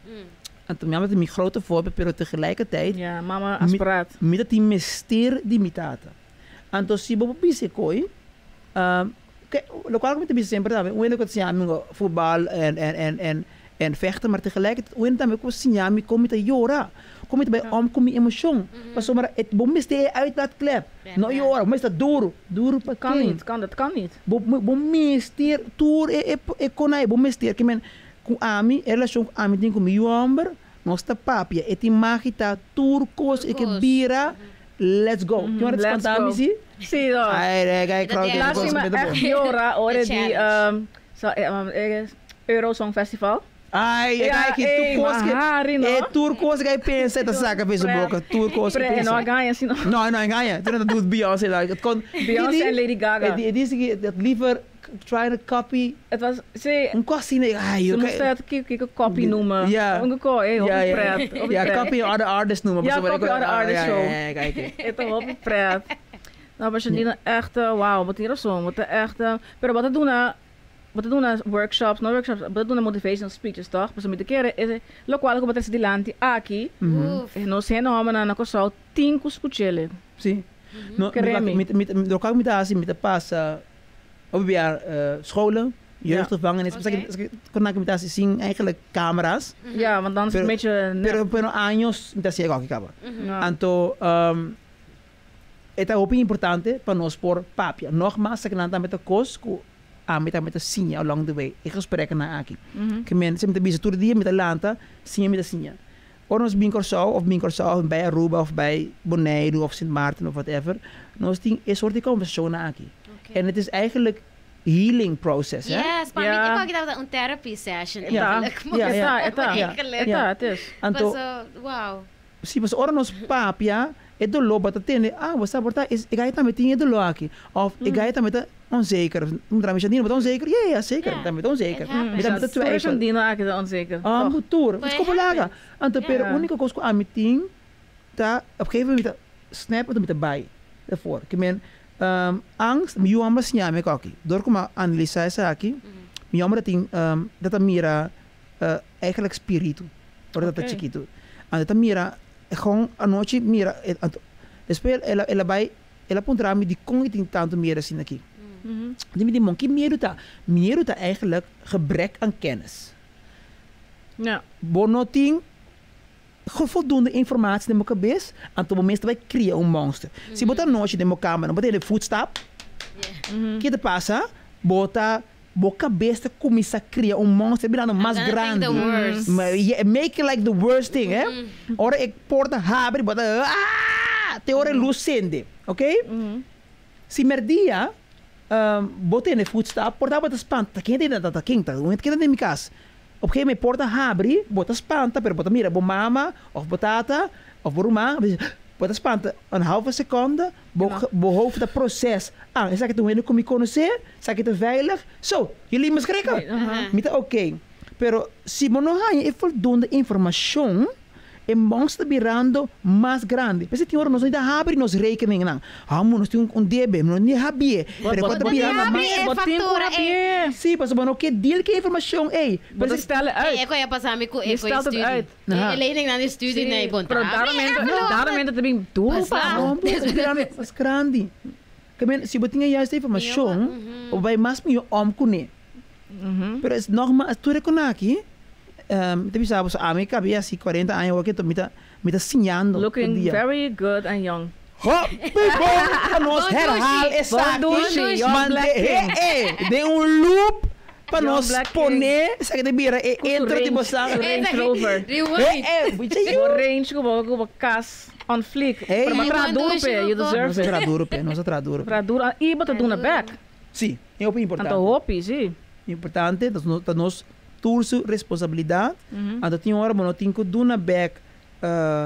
En toen mama tem mi grote voorbeeld, pero tegelijkertijd Ja, mama aspiraat. mi dat die mester di mitata. Anto si bo pise koi, um, que lo qual como te pise sempre também, o que se chama voetbal en en en en en vechten, maar tegelijkertijd o também ko sinyami kom te jora. Kom te bij om kom emotion. Pas maar het bo mester uit dat klep. No jora, mas dat duro, duro pa Kan niet, kan dat kan niet. Bo bo mester tour e e e konai bo mester que men com ami, relação com ami tem com meu amber, nós tá papia, e tem magita tour cos e que bira. Let's go. Mhm, Kun je het let's spontaan go. zien? Zie je dat? Ai, nee, kijk, Dat crowd is- control Laat is me met de echt boom. jora, hoor De die challenge. um, zo, eh, um, Eurosong Festival. Ai, Ja, kijk, eh, tu cos que mahari, no? é tour cos que pensa essa saca fez Pre- boca, tour cos que Pre, en nou pensa. ga je zien. Não, não, ganha. Tu não doet Beyoncé like. Het kon Beyoncé en Lady Gaga. Het is dat liever trying to copy Het was, ze, een kwassie. Ai, ze oké. moesten het kijk, kijk, een copy noemen. Ja. Een ko, eh, op Ja, een ja. pret. op een Ja, pret. copy other artists noemen. Ja, maar zo, copy maar ik- other ah, artists, ja, zo. ja, ja, kijk. Het is op een pret. Nou, maar je niet echt, uh, wauw, wat hier zo, wat echt, uh, pero wat doen na, wat doen na workshops, no workshops, wat doen na motivational speeches, toch? Dus met de keren is, lo qual como te dilanti aqui, Oef. no se no homem na coisa cinco escuchele. Zie. No, Cremi. met met met door met daar met de pas uh, op weer uh, scholen, jeugdgevangenis, Oké. okay. kon ik met daar zien eigenlijk camera's. Ja, want dan is het een beetje, Pero pero años met daar zie ik ook kaba. ja. Anto um eta ook importante para nós por papia. Nogmaals, se que met de kos ku a met met de sinja along the way. Ik gesprekken na aqui. Mhm. Que men se met de bisa todo dia met de lanta, sinja met de sinja. Or ons Binkorsau of Binkorsau bij Aruba of bij Bonaire of Sint Maarten of whatever. Nos ding is soort die conversatie na aqui. En het is eigenlijk healing process, hè? Yes, para Ja. mí ik dacht dat een therapy session Ja. eigenlijk. Ja, ja. Eta, eta, Eigenlijk. eta, het is. Anto, Was, uh, wow. se você ora nos papia, é do lobo tá tendo, ah, você porta is, ik ga je met die do aqui. Of ik ga je met onzeker. Moet er misschien met onzeker. Ja, ja, zeker. Ja. Dan met onzeker. Het happens. Met met Voor twijfel. een dino eigenlijk onzeker. Ah, Toch? moet toer. But Het it komt laga. happens. Anto Ja. pero única coisa que a meeting tá op een gegeven moment snap het met de bij. Daarvoor. Ik meen um, angst, mi amo sinha me aqui. Door como analisar essa aqui. Mi amo dat ding um, dat a mira uh, eigenlijk spiritu. Or dat Okay. a chiquito. En dat a mira gewoon a noite mira eh, anto después ela ela vai ela apontará me de como tem tanto mira assim aqui. Mhm. Die met die monkey medo ta. Medo ta eigenlijk gebrek aan kennis. Ja. Bonoting voldoende informatie in mijn cabeça, en op het moment dat wij creëren een monster. Se botar noite in mijn kamer, botar de voetstap, Mhm. que te passa? Bota boca cabeça começa a criar um monstro, virando mais I'm gonna think grande. the worst. Mas, yeah, make it like the worst thing, hè? Ora ik porta abre, bota ah, te ora lucende, ok? Mhm. Se merdia, um, bota in de voetstap, porta bota spanta, quem tem dat dat quem tá, o que tem em casa. Op een gegeven moment porta abre, bota spanta, pero bota mira, bo mama of batata of boruma, bota spanta een halve seconde, bo, Ja. behoofd het proces. Ah, is dat toen we kom je conhecer, zeg je te veilig? Zo, jullie me schrikken. Aha. Met oké. Pero si mo no hay voldoende informatie, e monster virando mais grande. Mas tem hora nós ainda abre nos rekening não. Ah, nós tem um D B, nós nem habie. Bot- Pero bot- quando bot- virando abre mais, é Botinho factura, com a sim, pas bano que deal que informação, ei. Bota Mas stellen É, uit. ko ya pasami ko, Je é ko stelt het studio. uit. Aha. Ele nem na studio na ibon. Pero daarom daarom dat bem duro Mas pa. lá- não, mas virando mais grande. Kami se botinha já esta informação, o vai mais meu om kune. Mhm. Pero es normal, tu reconaki. Um, Tapi sabe, a mim cabia assim quarenta anos, que tu me tá me tá sinhando. Looking very good and young. Hop, para nós Bom herhal douche. essa Bom douche, aqui, young mande, black king. eh, eh, de um loop para Young nós black king. poner, sabe de bira, e Com entra range. de você. Range Rover. Rewind. Eh, eh, bicha Go you. range ko ba ko ba kas on fleek. Hey, Para you matra want duro douche, pe, you go- deserve Nós é it. traduro, pe, nós é traduro. Para duro e bota duna back. Sim, é o importante. Anto hopi, sim. Importante, dat nos, dat nos toerse responsabilidade. Mhm. En dat tem hora, mas não tem que doen back. Uh,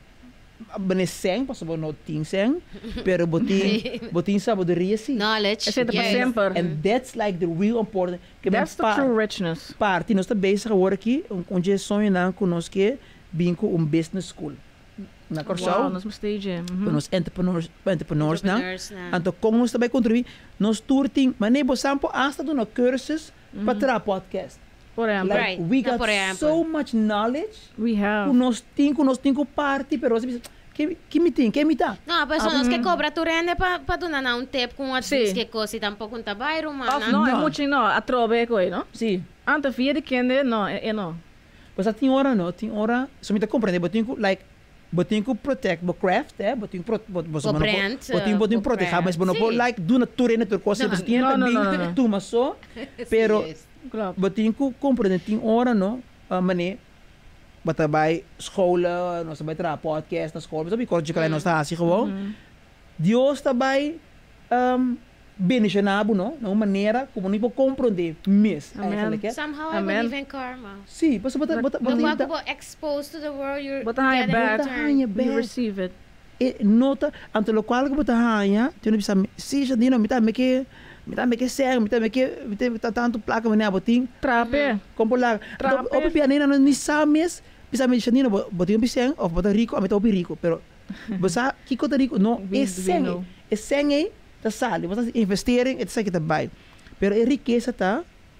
Bene seng, pas we no ting seng, pero botin, botin sabedoria sim. Knowledge. É sempre yes. sempre. And that's like the real important. Que That's the true richness. parte, nós está bezig agora aqui, onde sonho não conosco que binco um business school. Na Wow, Corsau, nós me stage. para nós entrepreneurs, entrepreneurs não. Entrepreneurs na. Então, como nós também contribuir, nós tourting, mas nem sampo hasta do no cursus para tra podcast. Por exemplo, Like Right. we Na got por exemplo. so much knowledge. we have. O nós tem, o nós tem que parte, pero você que que me tem, que me tá. Não, a pessoa que cobra tu rende para pa tu na um tempo com a Sim. que coisa tampouco um trabalho, Of mano. no, é Não. muito não. A trobe ko, não? Sim. Anta via de kende, não, é é não. Mas tem hora não, tem hora, se me tá compreender, botinho que like botinho que protect bo craft, eh, botinho pro botinho brand, botinho botinho bo proteger, brand. mas bono Sim. like do na tour na tour coisa, Não, você tem não, não, também não, não, não. tu mas só, pero Klopt. botinho que compreender tem hora não, a mané bata by school, nós vai tra podcast na escola, sabe corte que lá nós tá assim gewoon. Deus está by um beneficiado, não? De uma maneira como não pode compreender mesmo. Amen. Eigenlijk, hè? Somehow I Amen. believe in karma. Sim, você bota bota No bota ako exposed to the world, you're Bota high getting back. a Bota return. high back. You receive it. e nota ante lo qual que bota hanya tu não precisa se já dino me tá me que me tá me que ser me tá me que me tá- me tá tanto placa me botin Trape. como lá Trape. o pianina não ni sames precisa me dino botin piseng of bota rico a me tá rico pero você que cota rico não We- é we sem know. é sem tá sale você investering é sei que tá bem pero é riqueza tá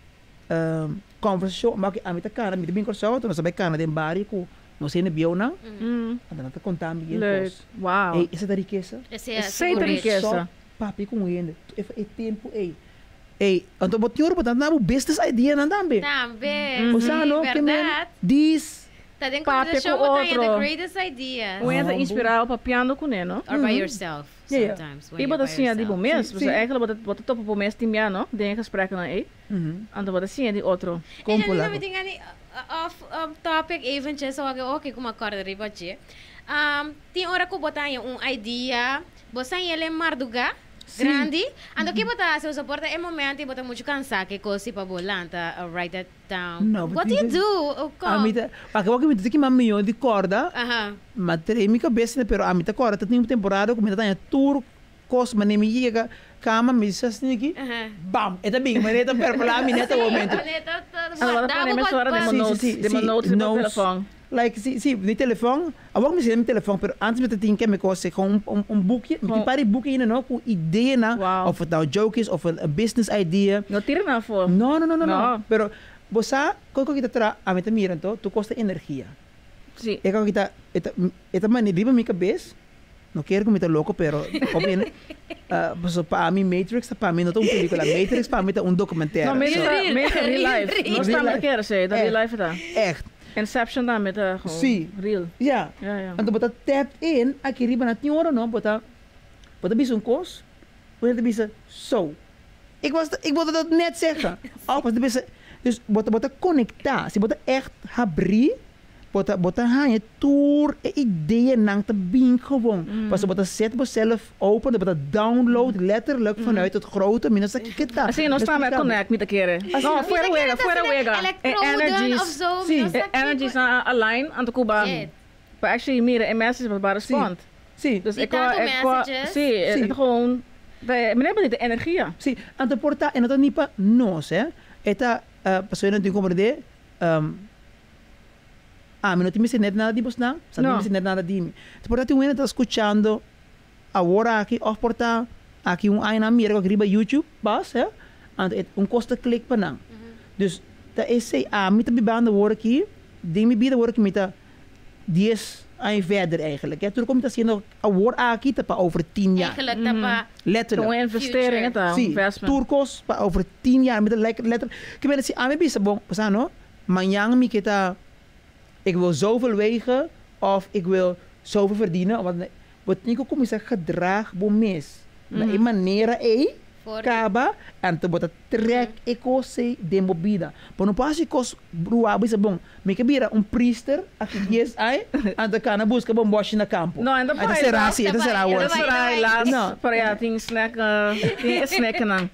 um, conversation mas a me tá cara me bem conversation tu não sabe cara de bari com não sei ne bio não Mm. anda tá contando bem Leuk. Wow. é essa da riqueza Esse É é sem seguro. riqueza. só papi com ele é, é tempo ei ei então botinho ora botar na business idea não também Também. o sim, sano que men verdade. diz Tá dentro Papi da show, com but I outro. the greatest ideas. Hoe je Oh, inspiraal op piano kunnen, no? Or by yourself, Ja, ja. sometimes. when Ik you're moet by zien die yourself. moments. Sim, Dus sim. eigenlijk wat het wat het top op moments die no? Den gesprekken na eh. uhum. En dan wat zien die outro. E Como já lá não me tinha nem off um, topic even just so okay como acorda riba che. Um tem hora que botar um idea, botar ele marduga Sim. grande, ando que botar seu suporte é momento e botar muito cansado que coisa para bolanta, uh, write that down. Não, What but do you even- do? Oh, a mim tá acabou que me disse que mami de corda Aha. mas terei minha cabeça né pero a mim tá corda tem uma temporada como tá tour cos mas nem me chega cama me disse assim aqui Aha. bam é também mas é também para lá a mim nesse momento En dan wat dan nemen ze de Sim, mijn notes, sim, de mijn sim, notes in mijn notes. telefoon. like sim sim no telefone agora me sei no telefone pero antes me tinha que me coisa com um um, um bookje me Com- pare bookje ainda não com ideia na Wow. of het nou joke is of een, een business idea No tira na voor. no no no no no No. pero você quando kita tra a mim tá mirando to tu custa energia Zie. é que kita eta eta mani riba minha cabeça não quero que me tá louco pero obviamente uh, so, para mim Matrix para mim não é uma película Matrix para mim é um documentário No, meestal Real, meestal real real, life. real. No staan Real met keren zei, dat Eh. real life daar. echt Inception daar met de gewoon Zie. real. ja Ja, ja. então bota tap in aqui riba na tinha hora não bota bota bisa um cos bota bisa so ik was ik wilde dat net zeggen oh pas bisa dus bota bota conectar se bota echt abrir bota bota hanya tour e ideeën nang te bing gewoon pas bota zet mezelf open bota download letterlijk vanuit het grote minus ik het daar Assim, nós estamos a connect met de keren. No, fuera wega, fuera wega. Elektroden of zo. Sim. dat is Energies na align aan de Cuba. Yeah. Maar actually meer een message wat waar respond. sim Dus Die ik wou, tanto ik wou, messages. zie, Zie. het gewoon, wij, meneer niet de energie. sim ante porta en dat niet pa nós hè eta uh, pessoa não tem como de um, ah, mi no te me net nada di bosna, sa No. no. me net nada di mi. Portanto, tu está escuchando agora aqui, of porta aqui um ai na mira que riba YouTube, bas, hè? En het um koste klik panang. Dus dat is say, ah, met de bibaan de woord aqui, ding me bieden woord met de dies en verder eigenlijk. Hè? Toen komt dat je nog een woord aqui, dat pa over tien jaar. Eigenlijk dat pa... Letterlijk. Gewoon investeringen dan. Zie, investment. turcos pa over tien jaar met de lekker letter. Ik weet dat ze aan me bisa bon, pas no. Manjang mi kita, ik wil zoveel wegen of ik wil zoveel verdienen. Want wat Nico kom is een gedrag bom mis. Na Mhm. een manier e Voor... kaba en te bota trek eco se de mobida. Por no passo cos brua bisa bom. Me que bira um priester aqui yes ai en te kana busca bom bosch na campo. No, en dat Ito pa- será dat- assim, ito dat- será dat- woord. Dat is Right, waar right. laatst. No. Para ja, ting snack, uh, ting snacken dan.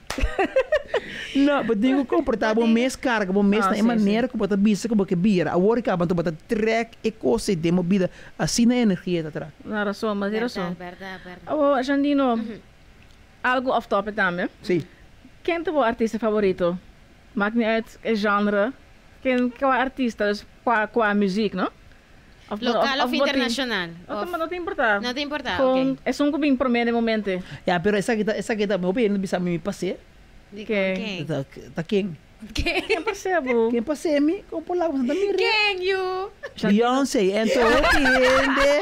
Não, mas digo comportar bom mês carga, bom mês Ah, na sim, maneira que bota bisa que bota bira. A hora que bota bota trek eco se de mobida. Assim na energia tá tra. Nou, dat is zo, maar dat is zo. Verdad, verdad, verdad. Oh, Jandino, algo off topic também. Sim. Quem é o artista favorito? Maakt niet uit het genre. Quem qua artista, dus qua, qua muziek, no? Of, Local of wat die- internacional? Wat Of- maar dat importa. No te importa, Gewoon, ok. é só um cubinho por meio momento. Ja, pero essa kita essa kita meu bem não bisa me passei. Di- Okay. ¿Quién? Tá tá quem? ¿Quién? Quem percebo? Quem passei me com por lá, mas não me ¿Quién, you? Beyoncé, então entende?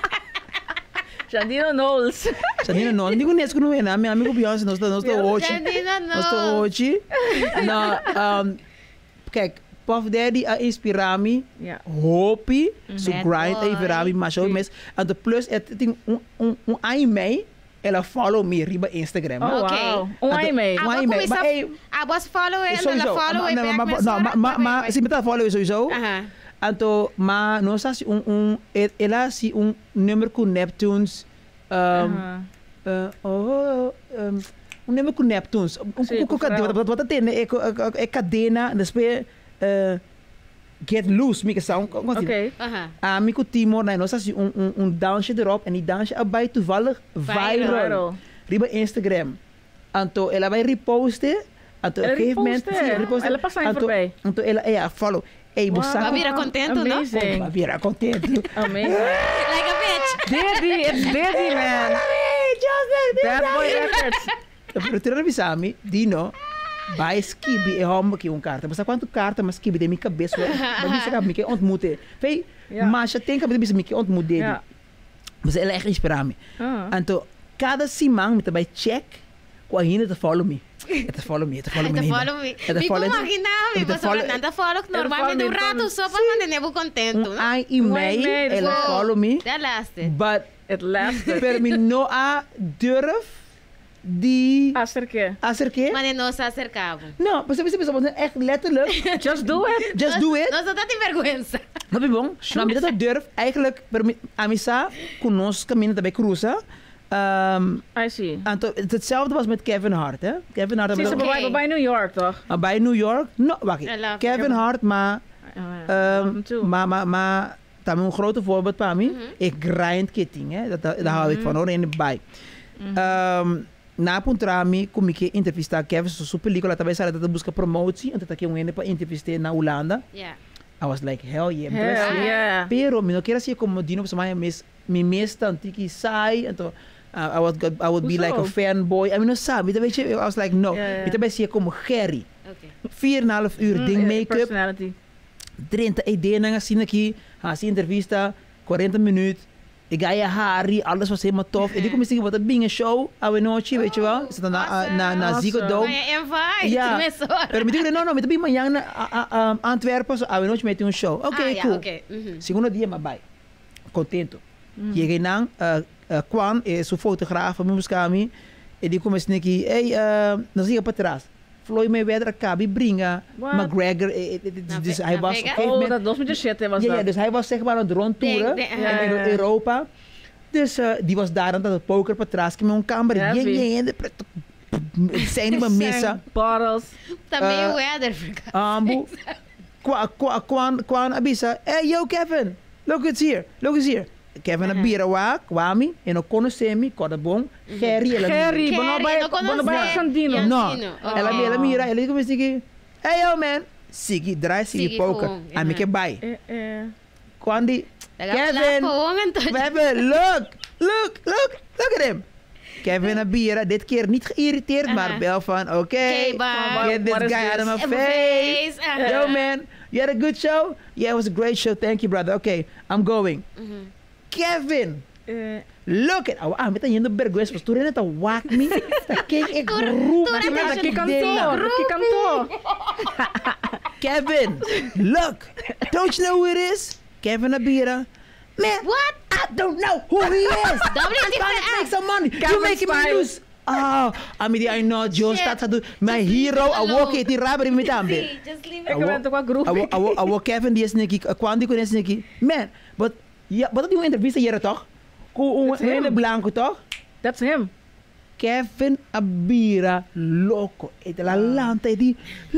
Jandino Knowles. Sanina não, digo nesse que não é, meu amigo Beyoncé, nós nós tô hoje. Jandino, Nós tô no. hoje. Na um kijk, Puff Daddy a inspirar-me. Ja. Hope, so Bad grind boy. a virar-me, mas eu Sim. mesmo. En de plus, het tem um um um ai mei, ela follow me riba Instagram. Oh, Oké. wow. Um Ah, ai mee. ah, Ah, Why, vou mate? começar... But, hey, Ah, was follow and Sowieso. la follow Ma- e ma- back ma- me no, sora, ma- ma- vai, ma- vai. se me tá follow sowieso. Aha. Anto, ma não sei se um um e- ela se um número com Neptunes. Um, Aha. uh, oh, um, um número com Neptunes. Um Sim, com com cadena, Frau. wat wat tem é é cadena, depois uh, Get Loose, me que são. Oké. Aha. Ah, me com Timor, né? Não sei se um um um dansje erop en die dansje erbij toevallig viral. Viral. Riba Instagram. Anto, ela vai reposten. Anto, Ela op een gegeven moment... reposten? sim, reposten. Ela passa aí Anto- voorbij. Anto, ela, ja, follow. Ei, Wow. buscar. Va vira contento, no? Amazing. Vai virar contente. Amazing. Like a bitch. Daddy, it's Daddy, man. Bad Boy Records. Pero tira avisar me, Dino, vai skibi e homo que um carta. Basta quanto carta mas skibi de minha cabeça. Mas isso acaba me que ontmoeten. Vei, Ja. mas já tem que bisa me que ontmoeten. Ja. Mas ela é inspirar me. Ah. Anto, cada simang me também check com a hinda te follow me. Te follow me, te follow me. Te ainda. follow me. Te Me follow- imaginava, me Te passou follow- nada follow, que normalmente follow um me, rato follow- só para manter contento, Um no? ai e Um mei, ai e mei, ela wow. follow me. Dat laatste. But, Het laatste. pero me no a durf die... Acer que? Acer que? Mas não se acercavam. Não, você pensa, pensa, echt letterlijk. Just do it. Just do it. Nós não tem vergonha. Não é bom? Não, mas dat durf eigenlijk, a missa, conosco, caminho também cruza. Um, I see. Anto, hetzelfde was met Kevin Hart, hè? Kevin Hart, Zie ze Oké. bij, bij New York, toch? uh, bij New York. No, wacht. I love Kevin Hart, maar, Um, um, too. maar, maar, maar, dat is een grote voorbeeld van mij. Ik grind kitting, hè? Dat, dat, daar hou ik van, hoor, in de bij. Um, na puntrami, kom ik intervista Kevin, so super película, também sabe dat busca promotie, en dat ik een para intervista na Holanda. Ja. I was like, hell yeah, Hell impressive. yeah. Pero, me não quero ser como Dino, mas my mes, me mesta antiki sai, então uh, I would go- I would be Hoezo? like a fanboy. I mean, no sabe, weet je, I was like, no. Ja, ja. Ik ben ser como Gerry. Oké. Vier en een half uur, Mm, ding eh, make-up, Personality. trinta ideeën nga zien aqui, assim entrevista, quarenta minutos. Ik ga je Harry, alles was helemaal tof. En ik kom misschien wat een binge show, oude nootje, weet je wel. Is dat na, awesome. na, na Awesome. Ziggo Maar Dome. je invite. Ja. Me sora. Pero me digo, no, no, me tabi manhã na a- a- um, Antwerpen, so oude nootje met een show. Oké, Ah, ja, cool. oké. Mhm. Segundo dia, maar bij. Contento. Cheguei na, uh, uh, Kwan, é seu fotógrafo, me buscar me. E digo, comecei aqui, ei, uh, nós ia para trás. Floyd Mayweather acaba e bringa. What? McGregor, eh, eh, eh, Na dus Ve- hij na was op Vegas? een gegeven Oh, moment... dat was met de shit, hè, was Ja, ja, dat. dus hij was zeg maar aan het rondtoeren Denk- denk- in Ja, ja, ja. Europa. Dus uh, die was daar aan het poker para trás, que me um câmera. Ja, Ja, zie. ja, ja. Sem uma mesa. Bottles. Também Ah. o weather. Ambu. Kwa, kwa, kwan, kwan abisa. Hey, yo, Kevin. Look, it's here. Look, it's here. Kevin Aha. abira wa, kwami. E não conhecemos, corda bom. Gerry, ela Gerry, Gerry, bono bij, não bono bij conhece. Sandino. Ja. Não, Sino. ela, Oh. ela mira, ela começa aqui. Hey, yo, man. Sigi, draai, sigi Sigi poker. gewoon, A mim ja. que vai. Eh, eh. Kwandi, Kevin, Kevin. we hebben, look, look, look, look at him. Kevin Abira, dit keer niet geïrriteerd, uh-huh. maar wel van, oké, okay, okay, get this guy out of my face. face. Uh-huh. Yo man, you had a good show? Yeah, it was a great show, thank you brother. Okay, I'm going. Uh-huh. Kevin, uh, look at, ah, met een jende bergwes, was toen net een wak me. Dat keek ik roep. Dat keek kantoor, dat keek kantoor. Kevin, look, don't you know who it is? Kevin Abira. Man, what? I don't know who he is. I'm trying to make some money. Kevin you making me lose. Oh, I mean, I know Joe staat te doen. My hero, I walk it, die rabber met aan. Just leave it. Ik ben toch wel groep. I walk Kevin, die is Nicky, Kwandi kon is Nicky. Man, but ja, wat die interview hier toch? Ko in de blanco toch? That's him. Kevin Abira, loco. Et la lanta di.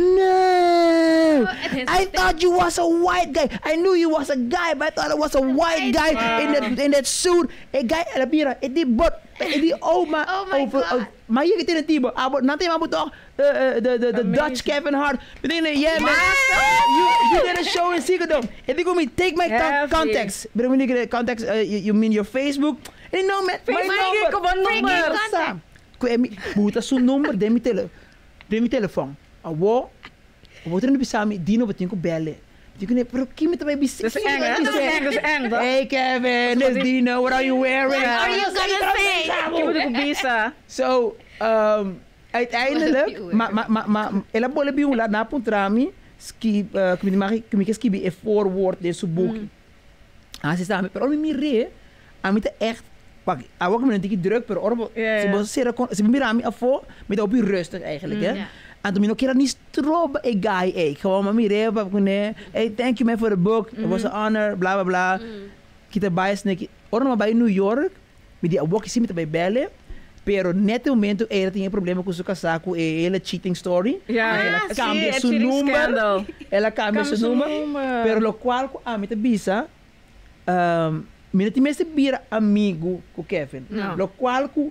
No, I thought you was a white guy. I knew you was a guy, but I thought it was a white guy in that in that suit. A guy Abira, et die bot, et die oma. Oh my God. Maar je gaat in het team. Aber nanti maar moet toch the the the Dutch Kevin Hart. Meteen yeah man. You you did a show in Ziggo. En die kom me take my contacts. But when you get contacts, you mean your Facebook? And no man, my number. Buta su numero de mi tele, de mi telefoon. Awo, awo tren bisami dino betinko belle. Dico ne, pero kimi tabai bisami. Dat is eng, hè? Dat is eng, dat is eng. Hey Kevin, this Dino. What are you wearing? What are you gonna say? Kimi de kubisa. So, um, uiteindelijk, ma ma ma ma, ela bole bi ula na puntrami, ski, kimi magi, kimi ke ski bi e voorwoord de su boek. Ah, ze staan, pero mi re, amite echt. Pak, ik ook met een dikke druk per orbo. Ze baseren kon, ze mira mi afo, met op je rustig eigenlijk, hè. En toen ik nog niet strobe een guy, ik gewoon maar mire, pap kune, hey, thank you man for the book, it was an honor, bla bla bla. Kita bias nek, orma bij New York, met die awok sim met bij bellen. Pero nete momento era tinha problema com seu casaco e ela cheating story. Ja, ela cambia seu número. Ela cambia seu número. Pero lo qual a mita bisa, um, Mina timesse bira amigo com Kevin. No. Lo qual ku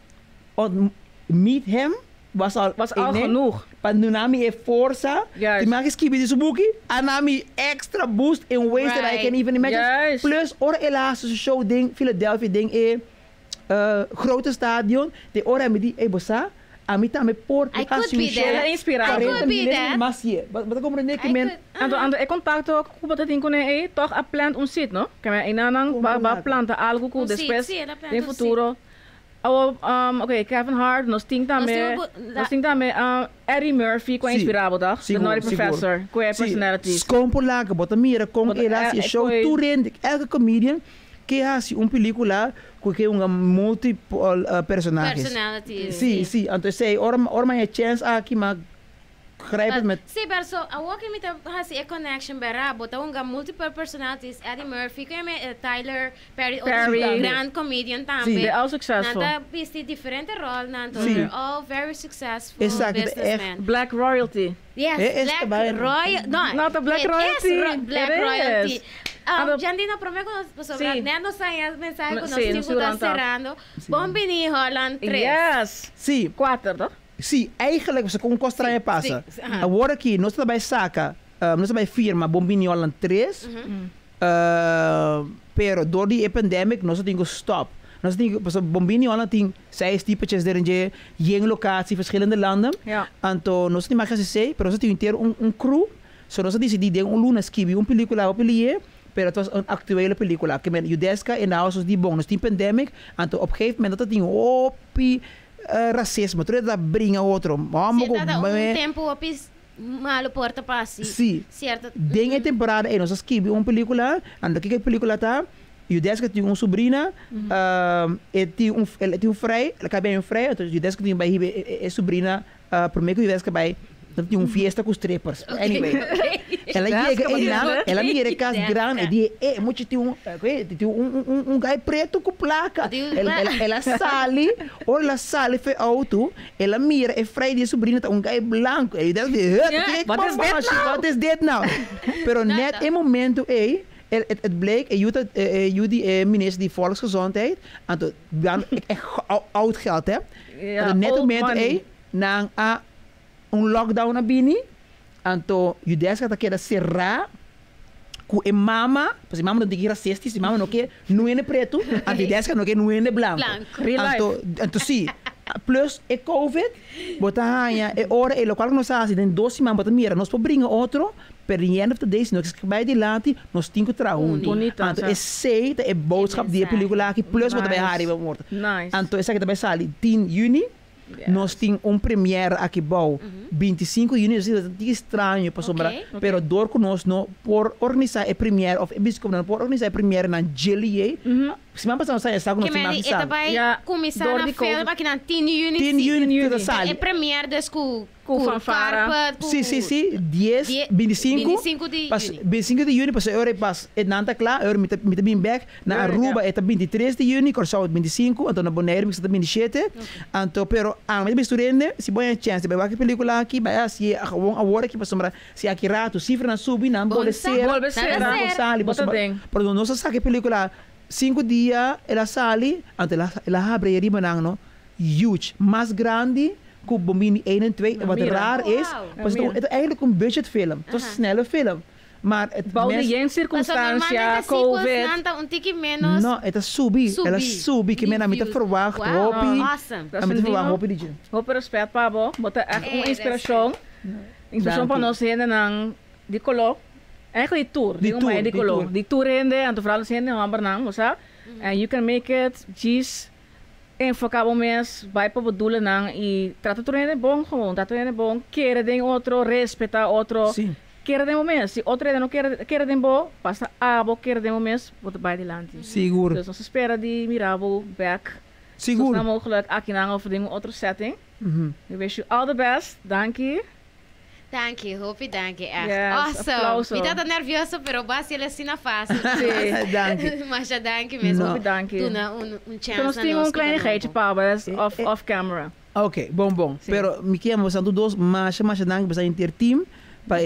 meet hem was al was al genoeg. Pandunami e força. Yes. Die mag eens kibi die subuki. Anami extra boost in ways right. that I can even imagine. Yes. Plus or helaas een show ding Philadelphia ding e uh, grote stadion. De ora met die e bossa. Amita me por I could be there. Inspiratie. I could be there. Mas hier. Wat wat kom er net men. Ando ando e contato com o botetim com ele, toch a plant um sit, no? Que me inanang ba ba planta algo com después em futuro. Oh, um, okay, Kevin Hart, nos ting também, nos ting também, um, Eddie Murphy com inspirado, toch? The Naughty Professor, com a personality. Scompo laga, bota mira com ele assim show tourende, elke comedian que hace um película que é um multiple uh, personagens. Personalities. Sim, sim. Então sei, ora ora a chance aqui mas grijp het met. Sim, pero so a walking with a connection bera, bota unga multiple personalities. Eddie Murphy, que é Tyler Perry, Perry. grand comedian também. Sim, they're all successful. Nada viste diferente rol, nada. They're all very successful businessmen. Black royalty. Yes, é Black Royal. No, not a Black royalty. Ro Black it royalty. Is. Um, Jandina, prometo sobre sí. Nendo Sainz mensaje no, que sí, nos sigo cerrando. Bombini Holland três. Yes. Sim. Quatro, toch? Sim, eigenlijk você com constranha passa. Agora aqui nós trabalhamos saca, nós trabalhamos firma Bombini Holland três. Pero door die epidemic nós temos stop. Nós temos Bombini Holland tem seis tipetjes er in je locatie verschillende landen. Ja. Então nós temos mais sei, pero nós temos inteiro um um crew. So nós decidimos um luna skibi um película op ele. Pero het was een actuele película. Que men Judeska in de huis die bong, dus die pandemic. En op een gegeven moment dat het ding opie uh, racisme. Toen dat brengen outro. Sim, dat um tempo opie malo porta passi. Sim. Certo. Ding é temporada e nós escrevi uma película. En dat que película tá. Judeska tinha uma sobrinha. E tinha um ele tinha um frei, ela cabia um frei. Então Judeska tinha bij hier e sobrinha. Primeiro Judeska bij dat tinha um fiesta com strippers. Okay. Anyway. Ela chega e lá, ela me quer casa grande, e diz, eh, muito tinha um, tinha um um um gai preto com placa. Ela ela ela sale, ou ela sale foi auto, ela mira e frei de sobrinha um gai branco. Ele deve, what is that now? What is that now? Pero net em momento ei Het, het, het bleek, Judy, uh, Judy uh, minister die Volksgezondheid, en toen echt oud geld, hè? Ja, net old moment, money. eh, na a een lockdown na bini, en toen Judeska dat keer serra, ku e mama, pues mama não tem que ir racista, se mama não quer não é preto, ante desca não quer não é branco. Blanco. Real life. Anto, anto sim. Plus e COVID, bota hanha, e ora e local nós fazemos, tem dois semanas bota mira, nós podemos brincar outro, per the end of the day, se nós vai de lati, nós temos que trabalhar. Bonito, Anto sa. é sei, é boodschap die película aqui, plus bota vai hari vai morto. Nice. Anto essa que também sali tien juni. Yes. Nós temos um premiere aqui bom, vinte e cinco de junho, é estranho para sombra, Ok. pero dor conosco no por organizar a premiere of biscop não por organizar a premiere na Jelly, se mais passar sai está com Que nós men, mais ita vai Ja, começar door na die film COVID. aqui na tien juni. tien juni toda É sali. premiere des com Com fanfara. Sim, sim, sim, dez, vinte e cinco, vinte e cinco de pas juni. vinte e cinco de junho, pas eu pas é nanta claro, eu me me bem back na Ja, Aruba ja. é vinte e três de junho, Corsau vinte e cinco, então na Bonaire me está vinte e sete, então pero a mas misturende, se boa chance, vai aqui película aqui, vai assim a gewoon agora aqui para sombra, se aqui rato, cifra na subi, na Bom, pode sa- ser, Pode ser, Sa- na sa- sali, Bota para ding. pero não se sabe película cinco dias, ela sali, então ela ela abre aí banang no, huge, mais grande que o Bomini één en twee. Wat Mira. raar is, Wow. was het, Mira. het eigenlijk een budgetfilm. Het was een Aha. snelle film. Maar het Bouwde mens- je in Mas circunstância, normalmente COVID. nanta um tique menos. No, het is subi. Subi. Ela is subi. Que men niet Reviews. verwacht. Wow, Hopi. awesome. Dat En met is verwacht een hopi die. Hoop respeito, Pablo. Bota echt Eh, een dat inspiração. Inspiração Dank para u. nós ainda não de colo. Eigenlijk die tour. Die Die tour, tour. Die die colo. tour. Die tour ainda. En tu vooral ainda não abernang, moça. And you can make it. Gis. En focabo mes. Vai para o doelen nang. E trata tu ainda bom gewoon. Trata tu ainda bom. Queira den outro. Respeta outro. Sim. Queira den momento. Se outro ainda não queira, queira den bom. Passa abo. Queira den momento. Bota bij die land. Seguro. Dus ons espera die Mirabo back. Zo snel Seguro. mogelijk. Aki nang of ding outro setting. Mhm. We wish you all the best. Dank je. Dank je, Hopi, dank je. Echt. Yes, awesome. aplauso. Me tá nervioso, pero basi ele assina fácil. Dank je. Mas já dank je mesmo. No. Dank je. Tu na um, um chance Então nós na temos um nosso kleinigheidje, canal. Pablo. Dat is Eh, off, eh. off camera. Ok, bom, bom. Sim. Pero me quer mostrar dos, mas mas dank basta inter team. Pa e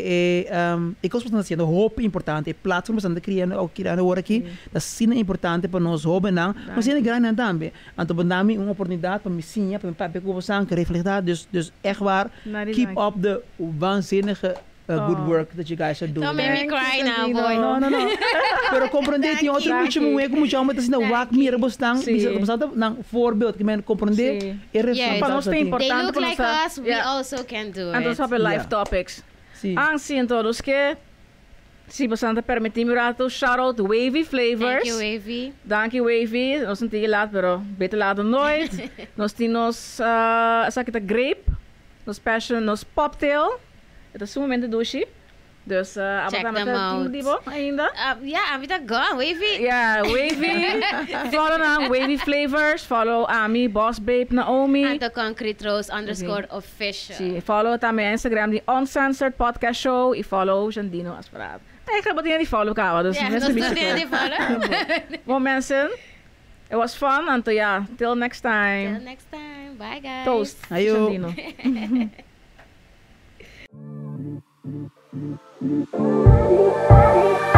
e e um, e coisas estão sendo hope importante, e platform estão criando ou criando agora aqui, da cena importante para nós hope não, mas é grande também. Então bandami uma oportunidade para me sinha, para me para conversar, que refletir, dus dus echt waar, Nou, die keep dank. up the waanzinnige uh, good Oh. work that you guys are doing. Don't make me Thank you, cry now, Sandino. boy. No, no, no. Pero compreender tem outro Dank último je. é como já uma assim na Dank wak je. mira bostang, Sim. bisa bostang nang voorbeeld que men compreender Sim. e Yes. refletir. Para nós tem They importante look para like nós. us, we Yeah. also can do En dan it. hebben we live Ja. topics. Sim. Aangezien todos que se bastante permitir rato shout out Wavy Flavors. Thank you, Wavy. Dank je Wavy. Nós não temos laat, pero beter laat dan nooit. Nós temos uh, essa aqui tá grape, nos passion, nos poptail. Het is sumamente douche. Dus uh, Check abot them naman out. team dibo ainda. Uh, yeah, I'm gonna go, Wavy. Yeah, Wavy. Follow na Wavy Flavors. Follow Ami, Boss Babe, Naomi. At the Concrete Rose underscore official. Sim, follow também a Instagram de Uncensored Podcast Show e follow Jandino Asparado. Ik ga meteen die follow kawa, dus Yeah, mensen nos missen tudo de fora. Well, mensen, it was fun. Until yeah, till next Till time. next time. Bye, guys. Toast, Ayo. Jandino.